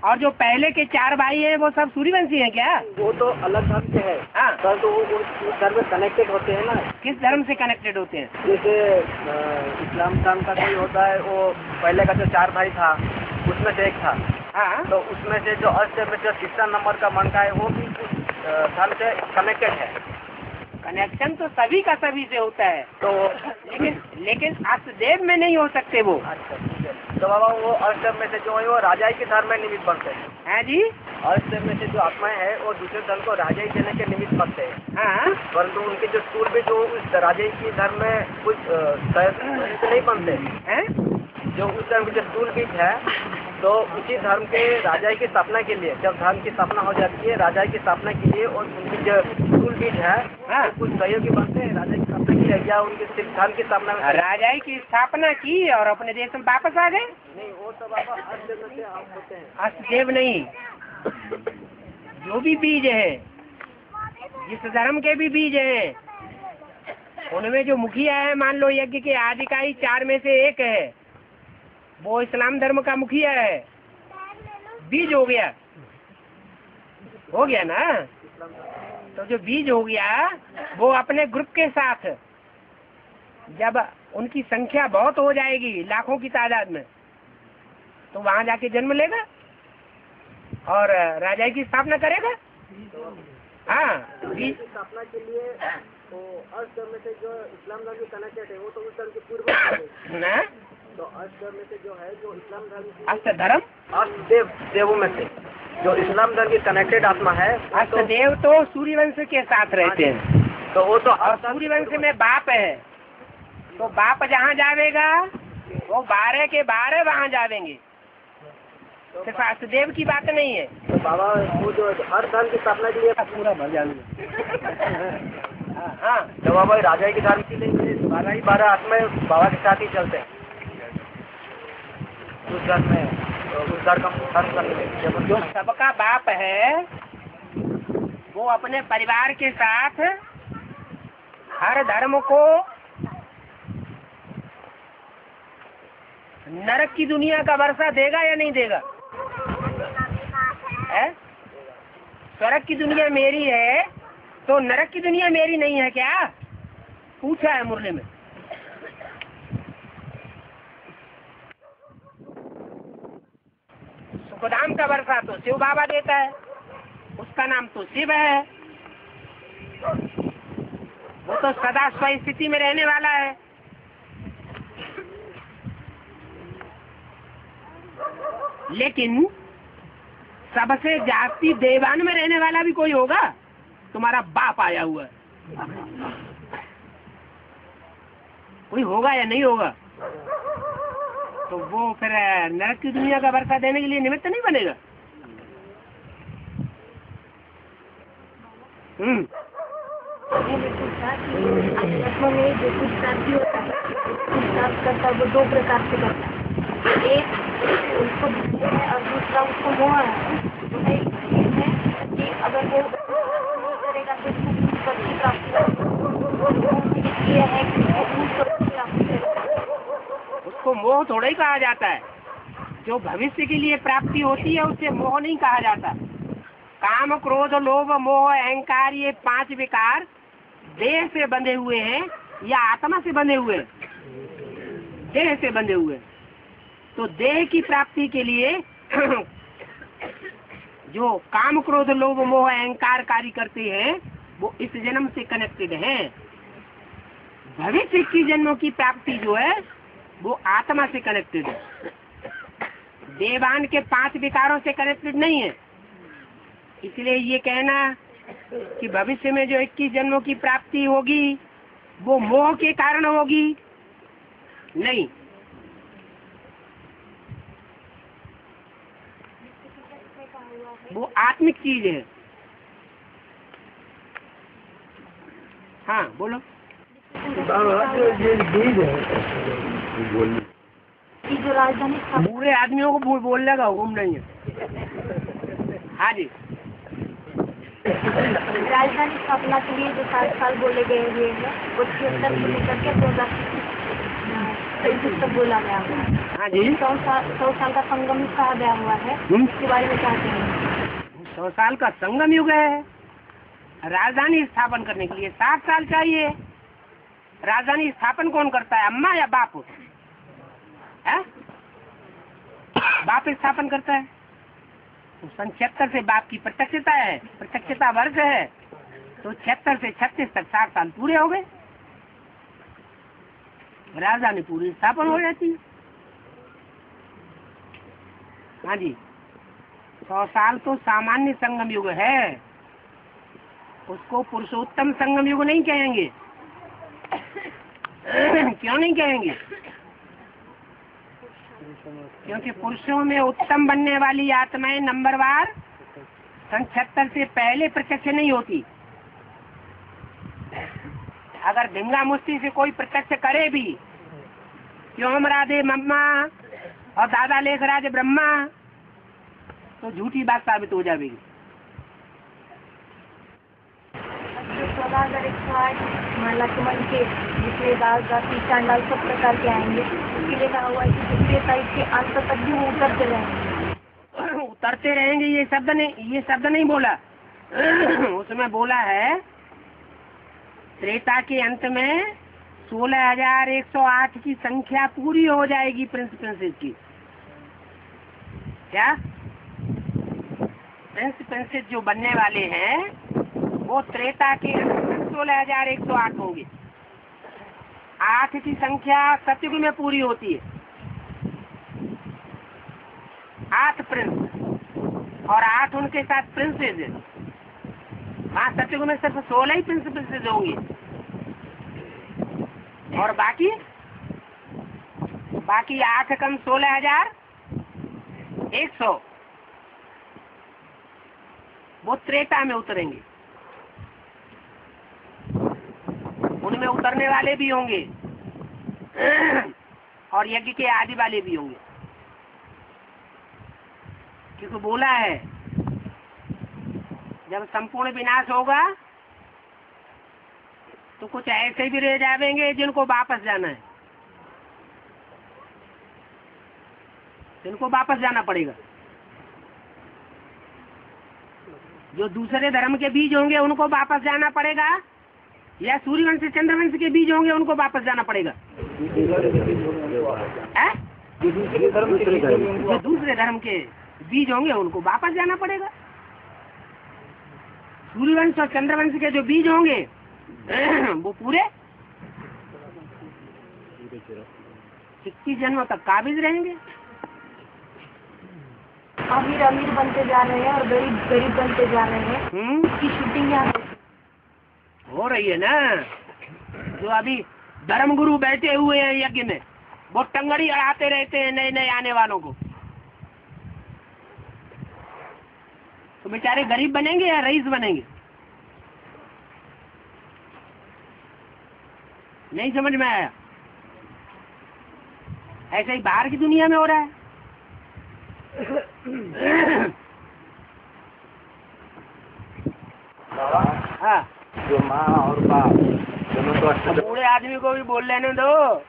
और जो पहले के चार भाई हैं वो सब सूर्यवंशी हैं क्या? वो तो अलग धर्म से है, हाँ, परंतु वो उस धर्म में कनेक्टेड होते हैं ना। किस धर्म से कनेक्टेड होते हैं? जैसे अ, इस्लाम धर्म का कोई होता है, वो पहले का जो चार भाई था उसमें से एक था, हाँ, तो उसमें से जो अष्टदेव में जो तीसरा नंबर का मन का है वो भी उस अ, धर्म से कनेक्टेड है। कनेक्शन तो सभी का सभी से होता है, तो लेकिन लेकिन अष्टदेव में नहीं हो सकते वो। अच्छा, ठीक है। तो बाबा वो अष्टदेव में से जो है वो राजाई के धर्म में निमित्त बनते हैं। है जी, अष्टदेव में से जो आत्माएं हैं वो दूसरे धर्म को राजाई देने के निमित्त बनते हैं, हाँ, परंतु उनके जो स्कूल भी जो उस राजाई की धर्म में कुछ अ, सहयोग से नहीं बनते। हैं? जो उस धर्म के जो स्कूल बीज है, तो उसी धर्म के राजाई की स्थापना के लिए, जब धर्म की स्थापना हो जाती है राजाई की स्थापना के लिए, और उनकी जो स्कूल बीज है हाँ। तो कुछ सहयोगी बनते हैं राजाई की स्थापना के लिए, या उनके सिर्फ धर्म की स्थापना में। राजाई की स्थापना की और अपने देश में वापस आ गए। नहीं, वो सब बाबा अष्टदेव में से आप होते हैं। अष्टदेव नहीं, जो भी बीज है, जिस धर्म के भी बीज हैं, उनमें जो मुखिया है, मान लो यज्ञ के आदिकाई चार में से एक है, वो इस्लाम धर्म का मुखिया है, बीज हो गया, हो गया ना। तो जो बीज हो गया वो अपने ग्रुप के साथ जब उनकी संख्या बहुत हो जाएगी, लाखों की तादाद में, तो वहां जाके जन्म लेगा और राजाई की स्थापना करेगा। हाँ, बीज स्थापना के लिए तो अष्टदेव में से जो इस्लाम धर्म की कनेक्टेड है वो तो उस धर्म के पूर्व ना, तो अष्टदेव में से जो है जो इस्लाम धर्म अष्ट धर्म, अष्टदेव देवों में से जो इस्लाम धर्म की कनेक्टेड आत्मा है, अष्टदेव तो सूर्यवंश के साथ रहते हैं, तो वो तो और सूर्यवंश में बाप है, तो बाप जहाँ जावेगा वो बारह के बारह वहाँ जावेंगे। सिर्फ अष्टदेव की बात नहीं है। तो बाबा वो जो हर धर्म की स्थापना के लिए पूरा भर जाएंगे। हाँ, तो बाबा राजा की धर्म के लिए बारह ही बारह आत्माएं बाबा के साथ ही चलते हैं उस धर्म में, तो उस धर्म का धर्म करने में जब जो सबका बाप है वो अपने परिवार के साथ हर धर्म को नरक की दुनिया का वर्षा देगा या नहीं देगा? है? स्वर्ग की दुनिया मेरी है तो नरक की दुनिया मेरी नहीं है क्या? पूछा है मुरली में। सुखधाम का वर्षा तो शिव बाबा देता है, उसका नाम तो शिव है, वो तो सदा स्व स्थिति में रहने वाला है। लेकिन सबसे जास्ती देवान में रहने वाला भी कोई होगा? तुम्हारा बाप आया हुआ है, कोई होगा या नहीं होगा? तो वो फिर नरक की दुनिया का वर्षा देने के लिए निमित्त नहीं बनेगा। हम्म में जो कुछ प्राप्ति होता है, कुछ प्राप्त करता है, वो दो प्रकार से करता है। एक उसको भूलते हैं और दूसरा उसको मोह है। एक है कि अगर वो नहीं करेगा तो उसको पद की प्राप्ति ये है कि वो पद की प्राप्ति करेगा। उसको मोह थोड़ा ही कहा जाता है। जो भविष्य के लिए प्राप्ति होती है उसे मोह नहीं कहा जाता। काम, क्रोध, लोभ, मोह, अहंकार, ये पांच विकार देह से बंधे हुए हैं या आत्मा से बंधे हुए हैं? देह से बंधे हुए। तो देह की प्राप्ति के लिए जो काम, क्रोध, लोभ, मोह, अहंकार कार्य करते हैं वो इस जन्म से कनेक्टेड हैं। भविष्य की जन्मों की प्राप्ति जो है वो आत्मा से कनेक्टेड है, देवान के पांच विकारों से कनेक्टेड नहीं है। इसलिए ये कहना कि भविष्य में जो इक्कीस जन्मों की प्राप्ति होगी वो मोह के कारण होगी, नहीं। वो आत्मिक चीज है। हाँ बोलो। ये बीज है की जो राजधानी बूढ़े आदमियों को बोल बोलने का हुक्म नहीं है। हाँ जी। राजधानी स्थापना के लिए जो सात साल बोले गए हुए हैं वो छिहत्तर से लेकर के दो हजार कई पुस्तक बोला गया हुआ है। हाँ जी। सौ साल सौ साल का संगम युग कहा गया हुआ है, इसके बारे में क्या कहेंगे? सौ साल का संगम युग है। राजधानी स्थापन करने के लिए साठ साल चाहिए। राजधानी स्थापन कौन करता है, अम्मा या बाप? है? बाप स्थापन करता है। तो सन छिहत्तर से बाप की प्रत्यक्षता है, प्रत्यक्षता वर्ष है, तो छिहत्तर से छत्तीस तक साठ साल पूरे हो गए, राजधानी पूरी स्थापन हो जाती है। हाँ जी, सौ साल तो सामान्य संगम युग है, उसको पुरुषोत्तम संगम युग नहीं कहेंगे। क्यों नहीं कहेंगे? क्योंकि पुरुषों में उत्तम बनने वाली आत्माएं नंबरवार सन छिहत्तर से पहले प्रत्यक्ष नहीं होती। अगर धिंगा मुष्टि से कोई प्रत्यक्ष करे भी, क्यों राधे मम्मा और दादा लेखराज ब्रह्मा, तो झूठी बात साबित हो जाएगी। सोलह हजार एक सौ आठ माला के मन के जिसमें दास जाति चांडाल सब प्रकार के आएंगे, उसके लिए कहा हुआ है कि दूसरे तारीख के अंत तक भी वो उतरते रहेंगे। उतरते रहेंगे ये शब्द नहीं, ये शब्द नहीं बोला। उसमें बोला है त्रेता के अंत में सोलह हजार एक सौ आठ की संख्या पूरी हो जाएगी प्रिंस प्रिंसेस की। क्या प्रिंस प्रिंसेस जो बनने वाले हैं वो त्रेता के सोलह हजार एक सौ आठ होंगे। आठ की संख्या सतयुग में पूरी होती है, आठ प्रिंस और आठ उनके साथ प्रिंसेस है। हाँ, सतयुग में सिर्फ सोलह ही प्रिंस प्रिंसेस होंगे और बाकी बाकी आठ कम सोलह हजार एक सौ वो त्रेता में उतरेंगे। उनमें उतरने वाले भी होंगे और यज्ञ के आदि वाले भी होंगे, क्योंकि बोला है जब संपूर्ण विनाश होगा तो कुछ ऐसे भी रह जाएंगे जिनको वापस जाना है, जिनको वापस जाना पड़ेगा। जो दूसरे धर्म के बीज होंगे उनको वापस जाना पड़ेगा, या सूर्यवंश चंद्रवंश के बीज होंगे उनको वापस जाना पड़ेगा। जो दूसरे धर्म के बीज होंगे उनको वापस जाना पड़ेगा। सूर्यवंश और चंद्रवंश के जो बीज होंगे वो पूरे इक्कीस जन्मों तक काबिज रहेंगे। अमीर अमीर बनते जा रहे हैं और गरीब गरीब बनते जा रहे हैं। हम्म इसकी शूटिंग यहाँ हो रही है ना। जो अभी धर्म गुरु बैठे हुए हैं यज्ञ में, वो टंगड़ी अड़ाते रहते हैं नए नए आने वालों को, तो बेचारे गरीब बनेंगे या रईस बनेंगे? नहीं समझ में आया। ऐसे ही बाहर की दुनिया में हो रहा है। हाँ, जो माँ और बाप दोनों तो अच्छा। बूढ़े आदमी को भी बोल लेने दो,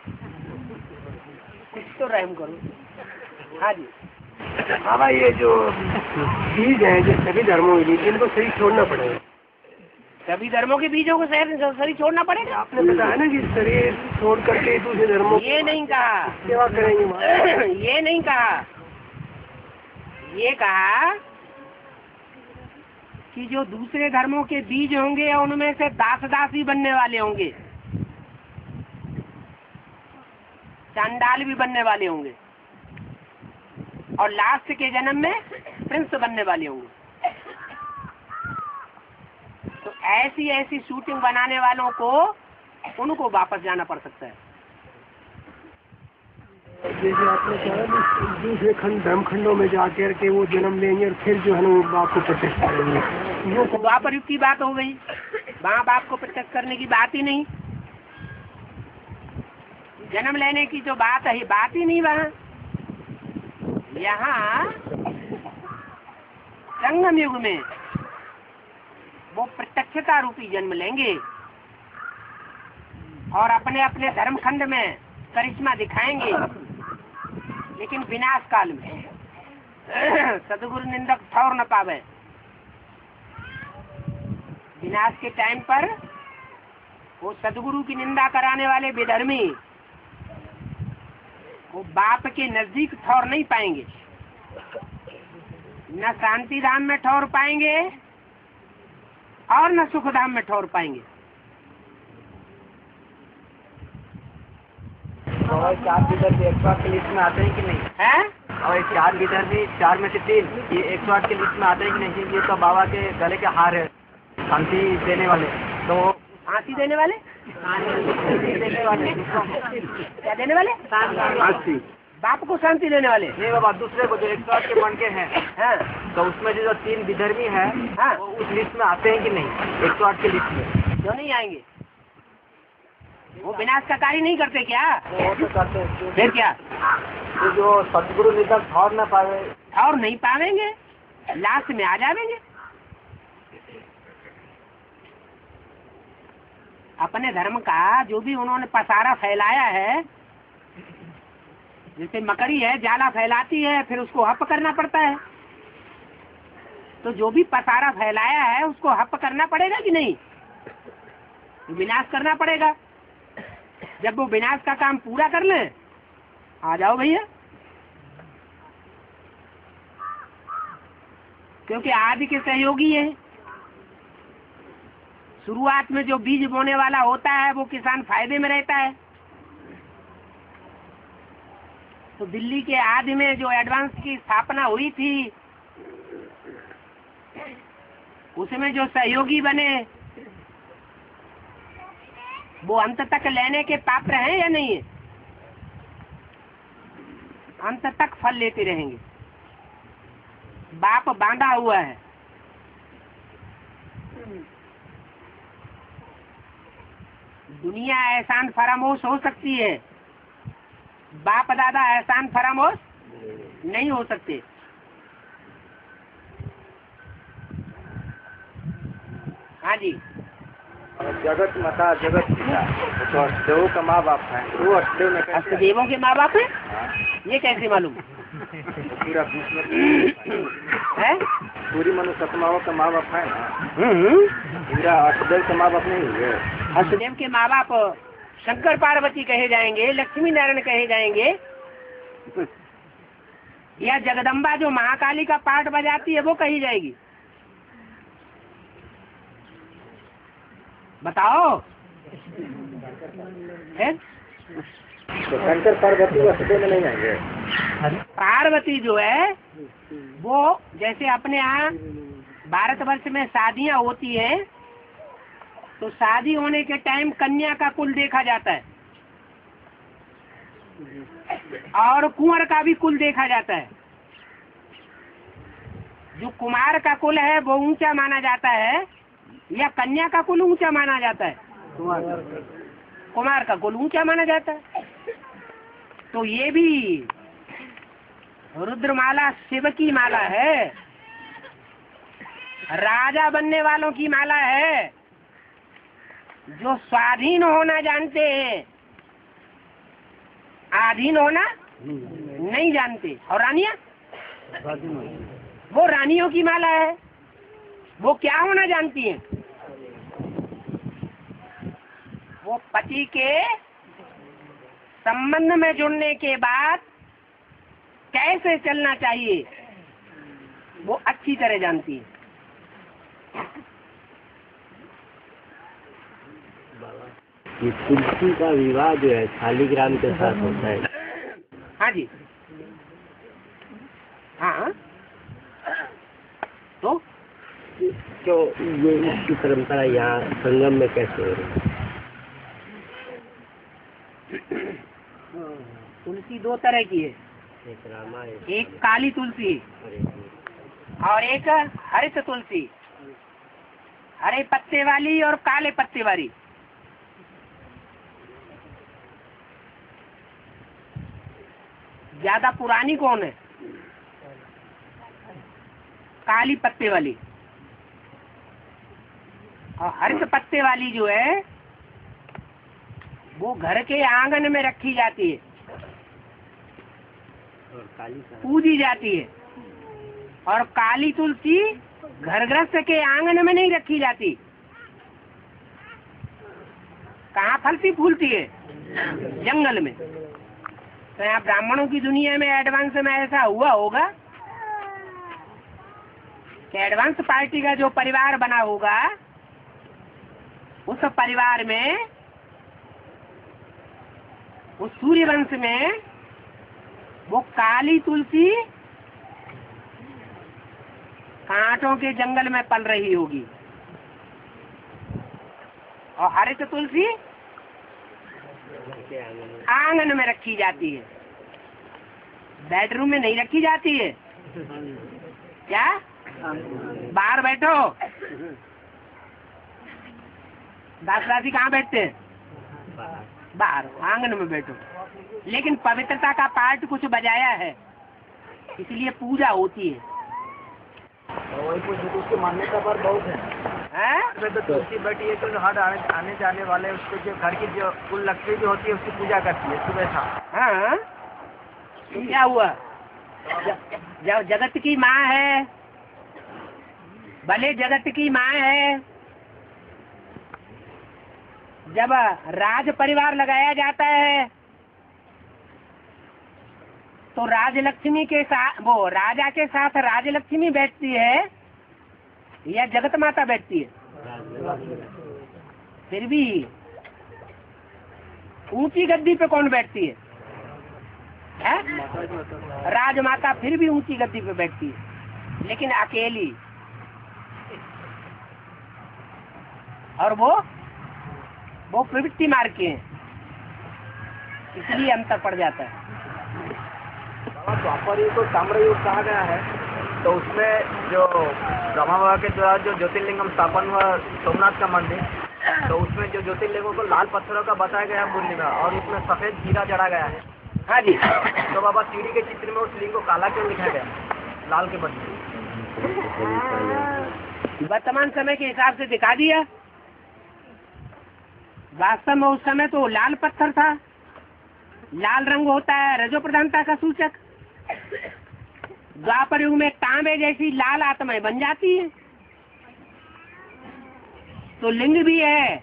कुछ तो रहम करो। हाँ जी। हाँ भाई, ये जो बीज है जो सभी धर्मों के बीज, इनको सही छोड़ना पड़ेगा। सभी धर्मों के बीजों को शरीर शरीर छोड़ना पड़ेगा। आपने बताया ना कि शरीर छोड़ करके दूसरे धर्मों ये नहीं कहा, सेवा करेंगे। ये नहीं कहा, ये कहा कि जो दूसरे धर्मों के बीज होंगे उनमें से दास दासी बनने वाले होंगे, चांडाल भी बनने वाले होंगे, और लास्ट के जन्म में प्रिंस बनने वाले होंगे। तो ऐसी ऐसी शूटिंग बनाने वालों को उनको वापस जाना पड़ सकता है। जैसे आपने कहा दूसरे खंड धर्म खंडों में जाकर के वो जन्म लेंगे और फिर जो है ना वो बाप को प्रत्यक्ष करेंगे। वो द्वापर युग की बात हो गई, वहाँ बाप को प्रत्यक्ष करने की बात ही नहीं, जन्म लेने की जो बात है बात ही नहीं वहाँ। यहाँ संगम युग में वो प्रत्यक्षता रूपी जन्म लेंगे और अपने अपने धर्म खंड में करिश्मा दिखाएंगे, लेकिन विनाश काल में सदगुरु निंदक ठौर न पावे। विनाश के टाइम पर वो सदगुरु की निंदा कराने वाले विधर्मी वो बाप के नजदीक ठौर नहीं पाएंगे, न शांति धाम में ठौर पाएंगे और न सुख धाम में ठौर पाएंगे। और चार विदर्भी एक सौ आठ के लिस्ट में आते हैं कि नहीं हैं? और चार विदर्भी चार में से तीन ये एक सौ आठ के लिस्ट में आते हैं कि नहीं? क्योंकि ये तो बाबा के गले के हार है, शांति देने वाले। तो फांसी देने वाले क्या देने वाले? फांसी। बाप को शांति देने वाले नहीं बाबा, दूसरे को जो एक सौ आठ के बन के हैं, हाँ। तो उसमें जो तीन विधर्मी है हाँ। वो उस लिस्ट में आते हैं कि नहीं? एक सौ आठ के लिस्ट में क्यों नहीं आएंगे? वो विनाश का कार्य नहीं करते क्या? वो तो करते हैं। फिर क्या? तो जो सदगुरु निधन ठौर न पावे और नहीं पावेंगे, लास्ट में आ जावेंगे। अपने धर्म का जो भी उन्होंने पसारा फैलाया है, जैसे मकड़ी है जाला फैलाती है, फिर उसको हप करना पड़ता है। तो जो भी पसारा फैलाया है उसको हप करना पड़ेगा कि नहीं? विनाश करना पड़ेगा। जब वो विनाश का काम पूरा कर ले, आ जाओ भैया। क्योंकि आदि के सहयोगी है। शुरुआत में जो बीज बोने वाला होता है वो किसान फायदे में रहता है। तो दिल्ली के आदि में जो एडवांस की स्थापना हुई थी, उसमें जो सहयोगी बने वो अंत तक लेने के पात्र हैं या नहीं है? अंत तक फल लेते रहेंगे। बाप बांधा हुआ है। दुनिया एहसान फरामोश हो सकती है, बाप दादा एहसान फरामोश नहीं हो सकते। हाँ जी। जगत माता जगत पिता तो अष्टदेवों का माँ बाप है, वो अष्टदेव में कैसे अष्टदेवों के माँ बाप हैं? ये कैसे मालूम पूरा विश्व है? पूरी मनुष्यत्माओं का माँ बाप है ना, हम्म। पूरा अष्टदेव के माँ बाप नहीं हुए। अष्टदेव के माँ बाप शंकर पार्वती कहे जाएंगे, लक्ष्मी नारायण कहे जाएंगे, या जगदम्बा जो महाकाली का पाठ बजाती है वो कही जाएगी? बताओ। है? तो शंकर पार्वती अष्टदेव में नहीं आएंगे। पार्वती जो है वो जैसे अपने यहाँ भारतवर्ष में शादियां होती हैं, तो शादी होने के टाइम कन्या का कुल देखा जाता है और कुंवर का भी कुल देखा जाता है। जो कुमार का कुल है वो ऊंचा माना जाता है या कन्या का कुल ऊंचा माना जाता है? कुमार का कुल ऊंचा माना जाता है। तो ये भी रुद्रमाला शिव की माला है, राजा बनने वालों की माला है, जो स्वाधीन होना जानते हैं, आधीन होना नहीं जानते। और रानियां, वो रानियों की माला है। वो क्या होना जानती हैं? वो पति के संबंध में जुड़ने के बाद कैसे चलना चाहिए वो अच्छी तरह जानती है। ये तुलसी का विवाह जो है शालिग्राम के साथ होता है। हाँ जी। हाँ तो तो ये इसकी परंपरा यहाँ संगम में कैसे हो रही है? तुलसी दो तरह की है, एक रामा है, एक काली तुलसी और एक हरित तुलसी, हरे पत्ते वाली और काले पत्ते वाली। ज्यादा पुरानी कौन है? काली पत्ते वाली। और हरित पत्ते वाली जो है वो घर के आंगन में रखी जाती है और काली का पूजी जाती है। और काली तुलसी घर गृहस्थ के आंगन में नहीं रखी जाती। कहाँ फलती फूलती है? जंगल में। तो यहाँ ब्राह्मणों की दुनिया में एडवांस में ऐसा हुआ होगा कि एडवांस पार्टी का जो परिवार बना होगा उस परिवार में, उस सूर्यवंश में वो काली तुलसी कांटों के जंगल में पल रही होगी और हरित तुलसी के आंगन में आंगन में रखी जाती है। बेडरूम में नहीं रखी जाती है। क्या? बाहर बैठो। दास दासी कहाँ बैठते हैं? बाहर बाहर आंगन में बैठो। लेकिन पवित्रता का पाठ कुछ बजाया है, इसलिए पूजा होती है। वही कुछ उसकी मान्यता पर बहुत है। हैं? तो तुलसी बैठी है तो हर आने, आने जाने वाले उसको जो घर की जो कुल लक्ष्मी जो होती है उसकी पूजा करती है सुबह शाम। हाँ, तो क्या हुआ? जब जगत की माँ है, भले जगत की माँ है, जब राज परिवार लगाया जाता है तो राजलक्ष्मी के साथ, वो राजा के साथ राजलक्ष्मी बैठती है या जगत माता बैठती है? फिर भी ऊंची गद्दी पे कौन बैठती है? है? राजमाता फिर भी ऊंची गद्दी पे बैठती है, लेकिन अकेली। और वो वो प्रवृत्ति मार्ग के हैं, इसलिए अंतर पड़ जाता है। द्वापर युग को ताम्र युग कहा गया है, तो उसमें जो ब्रह्मा बाबा के द्वारा जो ज्योतिर्लिंगम स्थापन हुआ सोमनाथ का मंदिर, तो उसमें जो ज्योतिर्लिंगों को लाल पत्थरों का बताया गया है मुरली में, और उसमें सफेद हीरा जड़ा गया है। हाँ जी। तो बाबा सीढ़ी के चित्र में उस लिंग को काला क्यों लिखा गया, लाल के बदले? वर्तमान समय के हिसाब से दिखा दिया। वास्तव में उस समय तो लाल पत्थर था। लाल रंग होता है रजो प्रधानता का सूचक। द्वापर युग में तांबे जैसी लाल आत्माएं बन जाती है। तो लिंग भी है,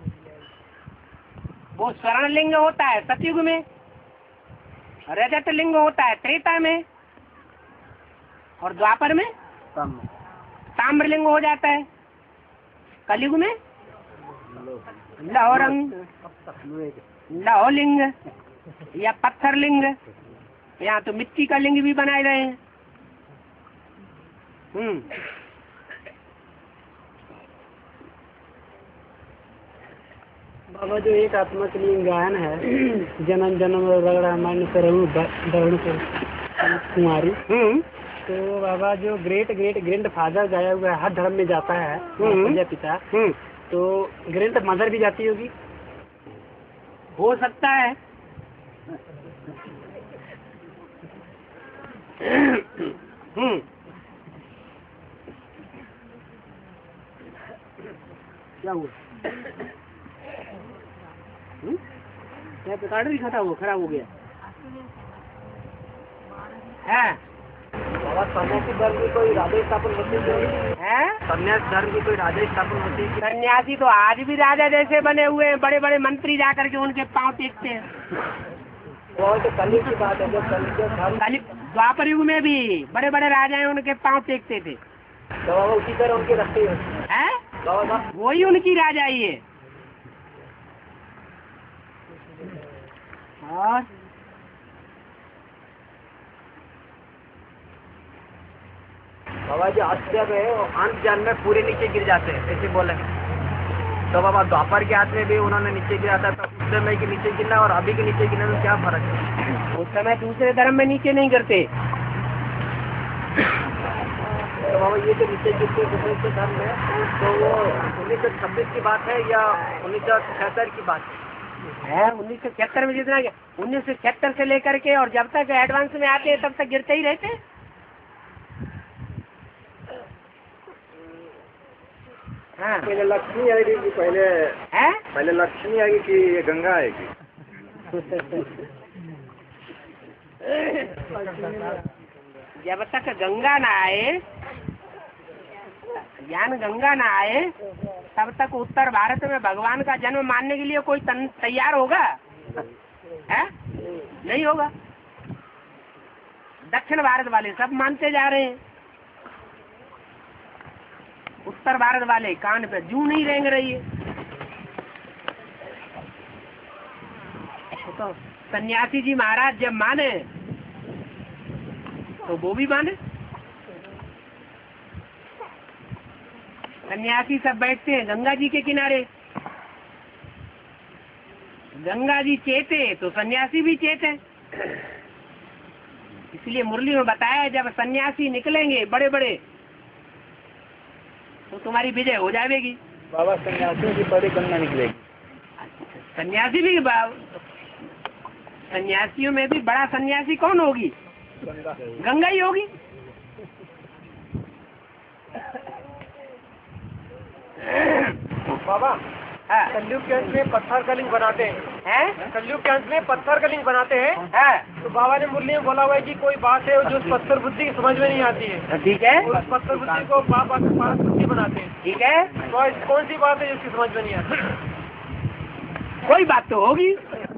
वो स्वर्ण लिंग होता है सतयुग में, रजत लिंग होता है त्रेता में, और द्वापर में ताम्र लिंग हो जाता है। कलयुग में लौह रंग, लौह लिंग या पत्थर लिंग, यहाँ तो मिट्टी का लिंग भी बनाए रहे हैं। हम्म बाबा जो एक आत्मा के लिए गायन है, जन्म जन्म रगड़ा मन करूँ दरण कुमारी, हम्म तो बाबा जो ग्रेट ग्रेट ग्रैंड फादर गाया हुआ है, हर धर्म में जाता है प्रजा पिता, हम्म तो ग्रैंड मदर भी जाती होगी? हो सकता है। हम्म क्या हुआ? हम्म? क्या रिकॉर्डर ही खत्म हो खराब हो गया है? बाबा सन्यासी धर्म की कोई राजा स्थापन होती है? है? सन्यास धर्म की कोई राजा स्थापन होती है? सन्यासी तो आज भी राजा जैसे बने हुए हैं, बड़े बड़े मंत्री जाकर के उनके पांव टेकते हैं। वो तो कलयुग की बात है, जब कलयुग के धर्म कलि द्वापर युग में भी बड़े बड़े राजाएं उनके पांव टेकते थे। तो बाबा उसी तरह उनकी रखते होती हैं? है। बाबा वही उनकी राजाई है। और बाबा जी आज जब है वो अंत जन्म में पूरे नीचे गिर जाते हैं, ऐसे बोले। तो बाबा द्वापर के हाथ में भी उन्होंने नीचे गिरा था, तो उस समय के नीचे गिरना और अभी के नीचे गिरने में क्या फर्क है? उस समय दूसरे धर्म में नीचे नहीं गिरते। तो बाबा ये जो नीचे गिरते दूसरे के धर्म में, तो वो उन्नीस सौ छब्बीस की बात है या उन्नीस सौ छिहत्तर की बात है? है उन्नीस सौ छिहत्तर में जितना उन्नीस सौ छिहत्तर से लेकर के और जब तक एडवांस में आते हैं तब तक गिरते ही रहते हैं। हाँ पहले लक्ष्मी आएगी कि पहले है पहले लक्ष्मी आएगी कि ये गंगा आएगी? जब तक गंगा ना आए, ज्ञान गंगा ना आए, तब तक उत्तर भारत में भगवान का जन्म मानने के लिए कोई तैयार होगा? है नहीं होगा। दक्षिण भारत वाले सब मानते जा रहे हैं, उत्तर भारत वाले कान पे जू नहीं रेंग रही है। तो सन्यासी जी महाराज जब माने तो वो भी माने। सन्यासी सब बैठते हैं गंगा जी के किनारे, गंगा जी चेते तो सन्यासी भी चेते। इसलिए मुरली में बताया जब सन्यासी निकलेंगे बड़े बड़े तो तुम्हारी विजय हो जाएगी। बाबा सन्यासियों की पहले गंगा निकलेगी। सन्यासी भी, सन्यासियों में भी बड़ा सन्यासी कौन होगी? गंगा गंगा ही होगी। बाबा हाँ कलयुग के अंत में पत्थर का लिंग बनाते हैं, हैं? कलयुग के अंत में पत्थर का लिंग बनाते हैं। हाँ तो बाबा ने मुरली में बोला हुआ है कि कोई बात है जो उस पत्थर बुद्धि की समझ में नहीं आती है, ठीक है, उस पत्थर बुद्धि को बाबा के पास बुद्धि बनाते हैं। ठीक है। तो ऐसी कौन सी बात है जिसकी समझ में नहीं आती? कोई बात तो होगी,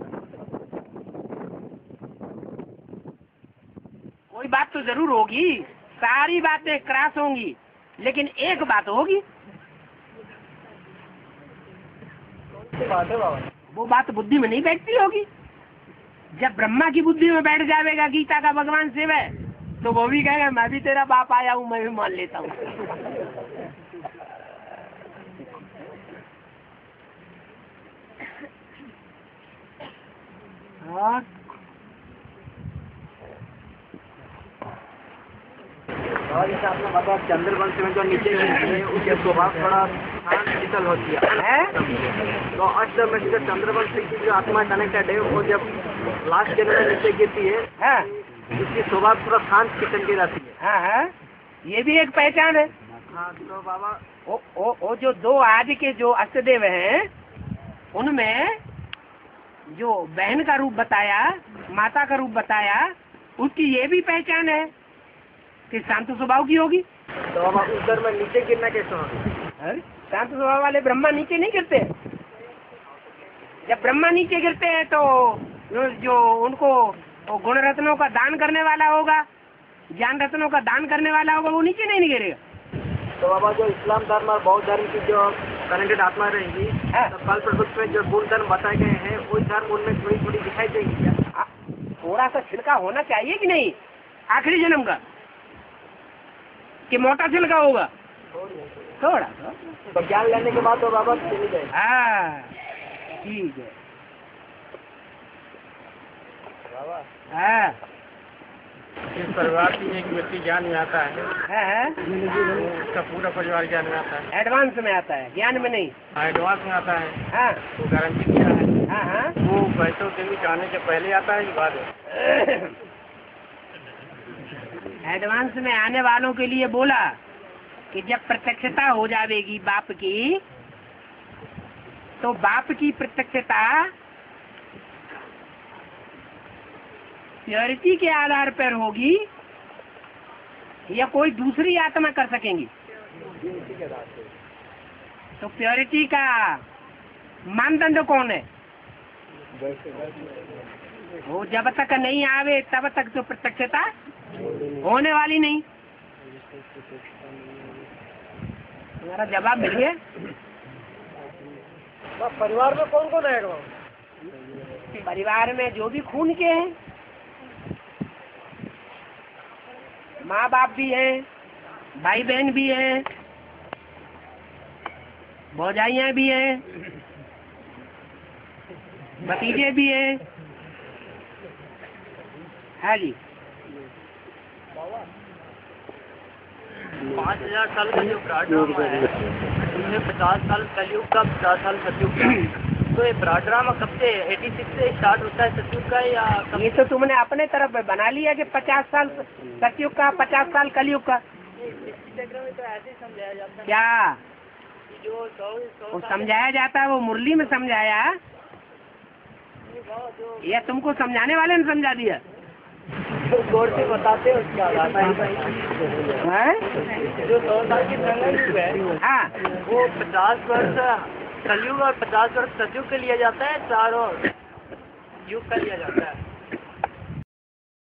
कोई बात तो जरूर होगी। सारी बातें क्रॉस होंगी, लेकिन एक बात होगी। बात है बाबा, वो बात बुद्धि में नहीं बैठती होगी। जब ब्रह्मा की बुद्धि में बैठ जाएगा गीता का भगवान शिव है, तो वो भी कहेगा मैं भी तेरा बाप आया हूँ, मैं भी मान लेता हूँ। हाँ और जैसे आपने बताया चंद्रवंश में जो नीचे गिरती है उसके स्वभाव थोड़ा शांत शीतल होती है, है? तो अष्टम में जो चंद्रवंश की जो आत्मा कनेक्टेड है वो जब लास्ट जन्म में नीचे गिरती है हाँ उसकी स्वभाव थोड़ा शांत शीतल की रहती है। हाँ हाँ, ये भी एक पहचान है। हाँ तो बाबा वो वो वो जो दो आज के जो अष्टदेव हैं, उनमें जो बहन का रूप बताया, माता का रूप बताया, उसकी ये भी पहचान है कि शांत स्वभाव की होगी। तो बाबा उधर में नीचे गिरना कैसे होगा? शांत स्वभाव वाले ब्रह्मा नीचे नहीं गिरते। जब ब्रह्मा नीचे गिरते हैं तो जो, जो उनको वो गुण रत्नों का दान करने वाला होगा, ज्ञान रत्नों का दान करने वाला होगा, वो नीचे नहीं गिरेगा। तो बाबा जो इस्लाम धर्म और बौद्ध धर्म की जो कनेक्टेड आत्मा रहेंगी, हाँ। तो कल प्रभुत्व में जो गुण धर्म बताए गए हैं वो धर्म उनमें थोड़ी थोड़ी दिखाई देगी क्या? थोड़ा सा छिलका होना चाहिए कि नहीं आखिरी जन्म का, कि मोटा छिलका होगा? थोड़ा सा। तो ज्ञान लेने के बाद तो बाबा चली जाए। हाँ ठीक है। हाँ इस परिवार की एक व्यक्ति ज्ञान में आता है, है, है? उसका पूरा परिवार ज्ञान में आता है, एडवांस में आता है, ज्ञान में नहीं। एडवांस में आता है, हाँ तो गारंटी क्या है? हाँ हाँ वो वैष्णव देवी जाने के पहले आता है कि बाद में? एडवांस में आने वालों के लिए बोला कि जब प्रत्यक्षता हो जाएगी बाप की, तो बाप की प्रत्यक्षता प्योरिटी के आधार पर होगी या कोई दूसरी आत्मा कर सकेंगी? तो प्योरिटी का मानदंड कौन है? वो जब तक नहीं आवे तब तक तो प्रत्यक्षता होने वाली नहीं। तुम्हारा जवाब मिल गया। परिवार में कौन कौन है? परिवार में जो भी खून के हैं, माँ बाप भी हैं, भाई बहन भी हैं, भौजाइयाँ भी हैं, भतीजे भी हैं। हाँ जी। पाँच हजार साल का जो ड्रामा है उसमें पचास साल कलयुग का, पचास साल सतयुग का, तो ये ड्रामा कब से छियासी से स्टार्ट होता है सतयुग का, या ये तो तुमने अपने तरफ में बना लिया कि पचास साल सतयुग का, पचास साल कलयुग का। में तो ऐसे समझाया जाता है? क्या जो सौ वो समझाया जाता है वो मुरली में समझाया या तुमको समझाने वाले ने समझा दिया? गौर से बताते हैं उसका हैं? जो सौ साल की संगम है हाँ वो पचास वर्ष कलयुग और पचास वर्ष सतयुग के लिया जाता है, चारों युग का लिया जाता है।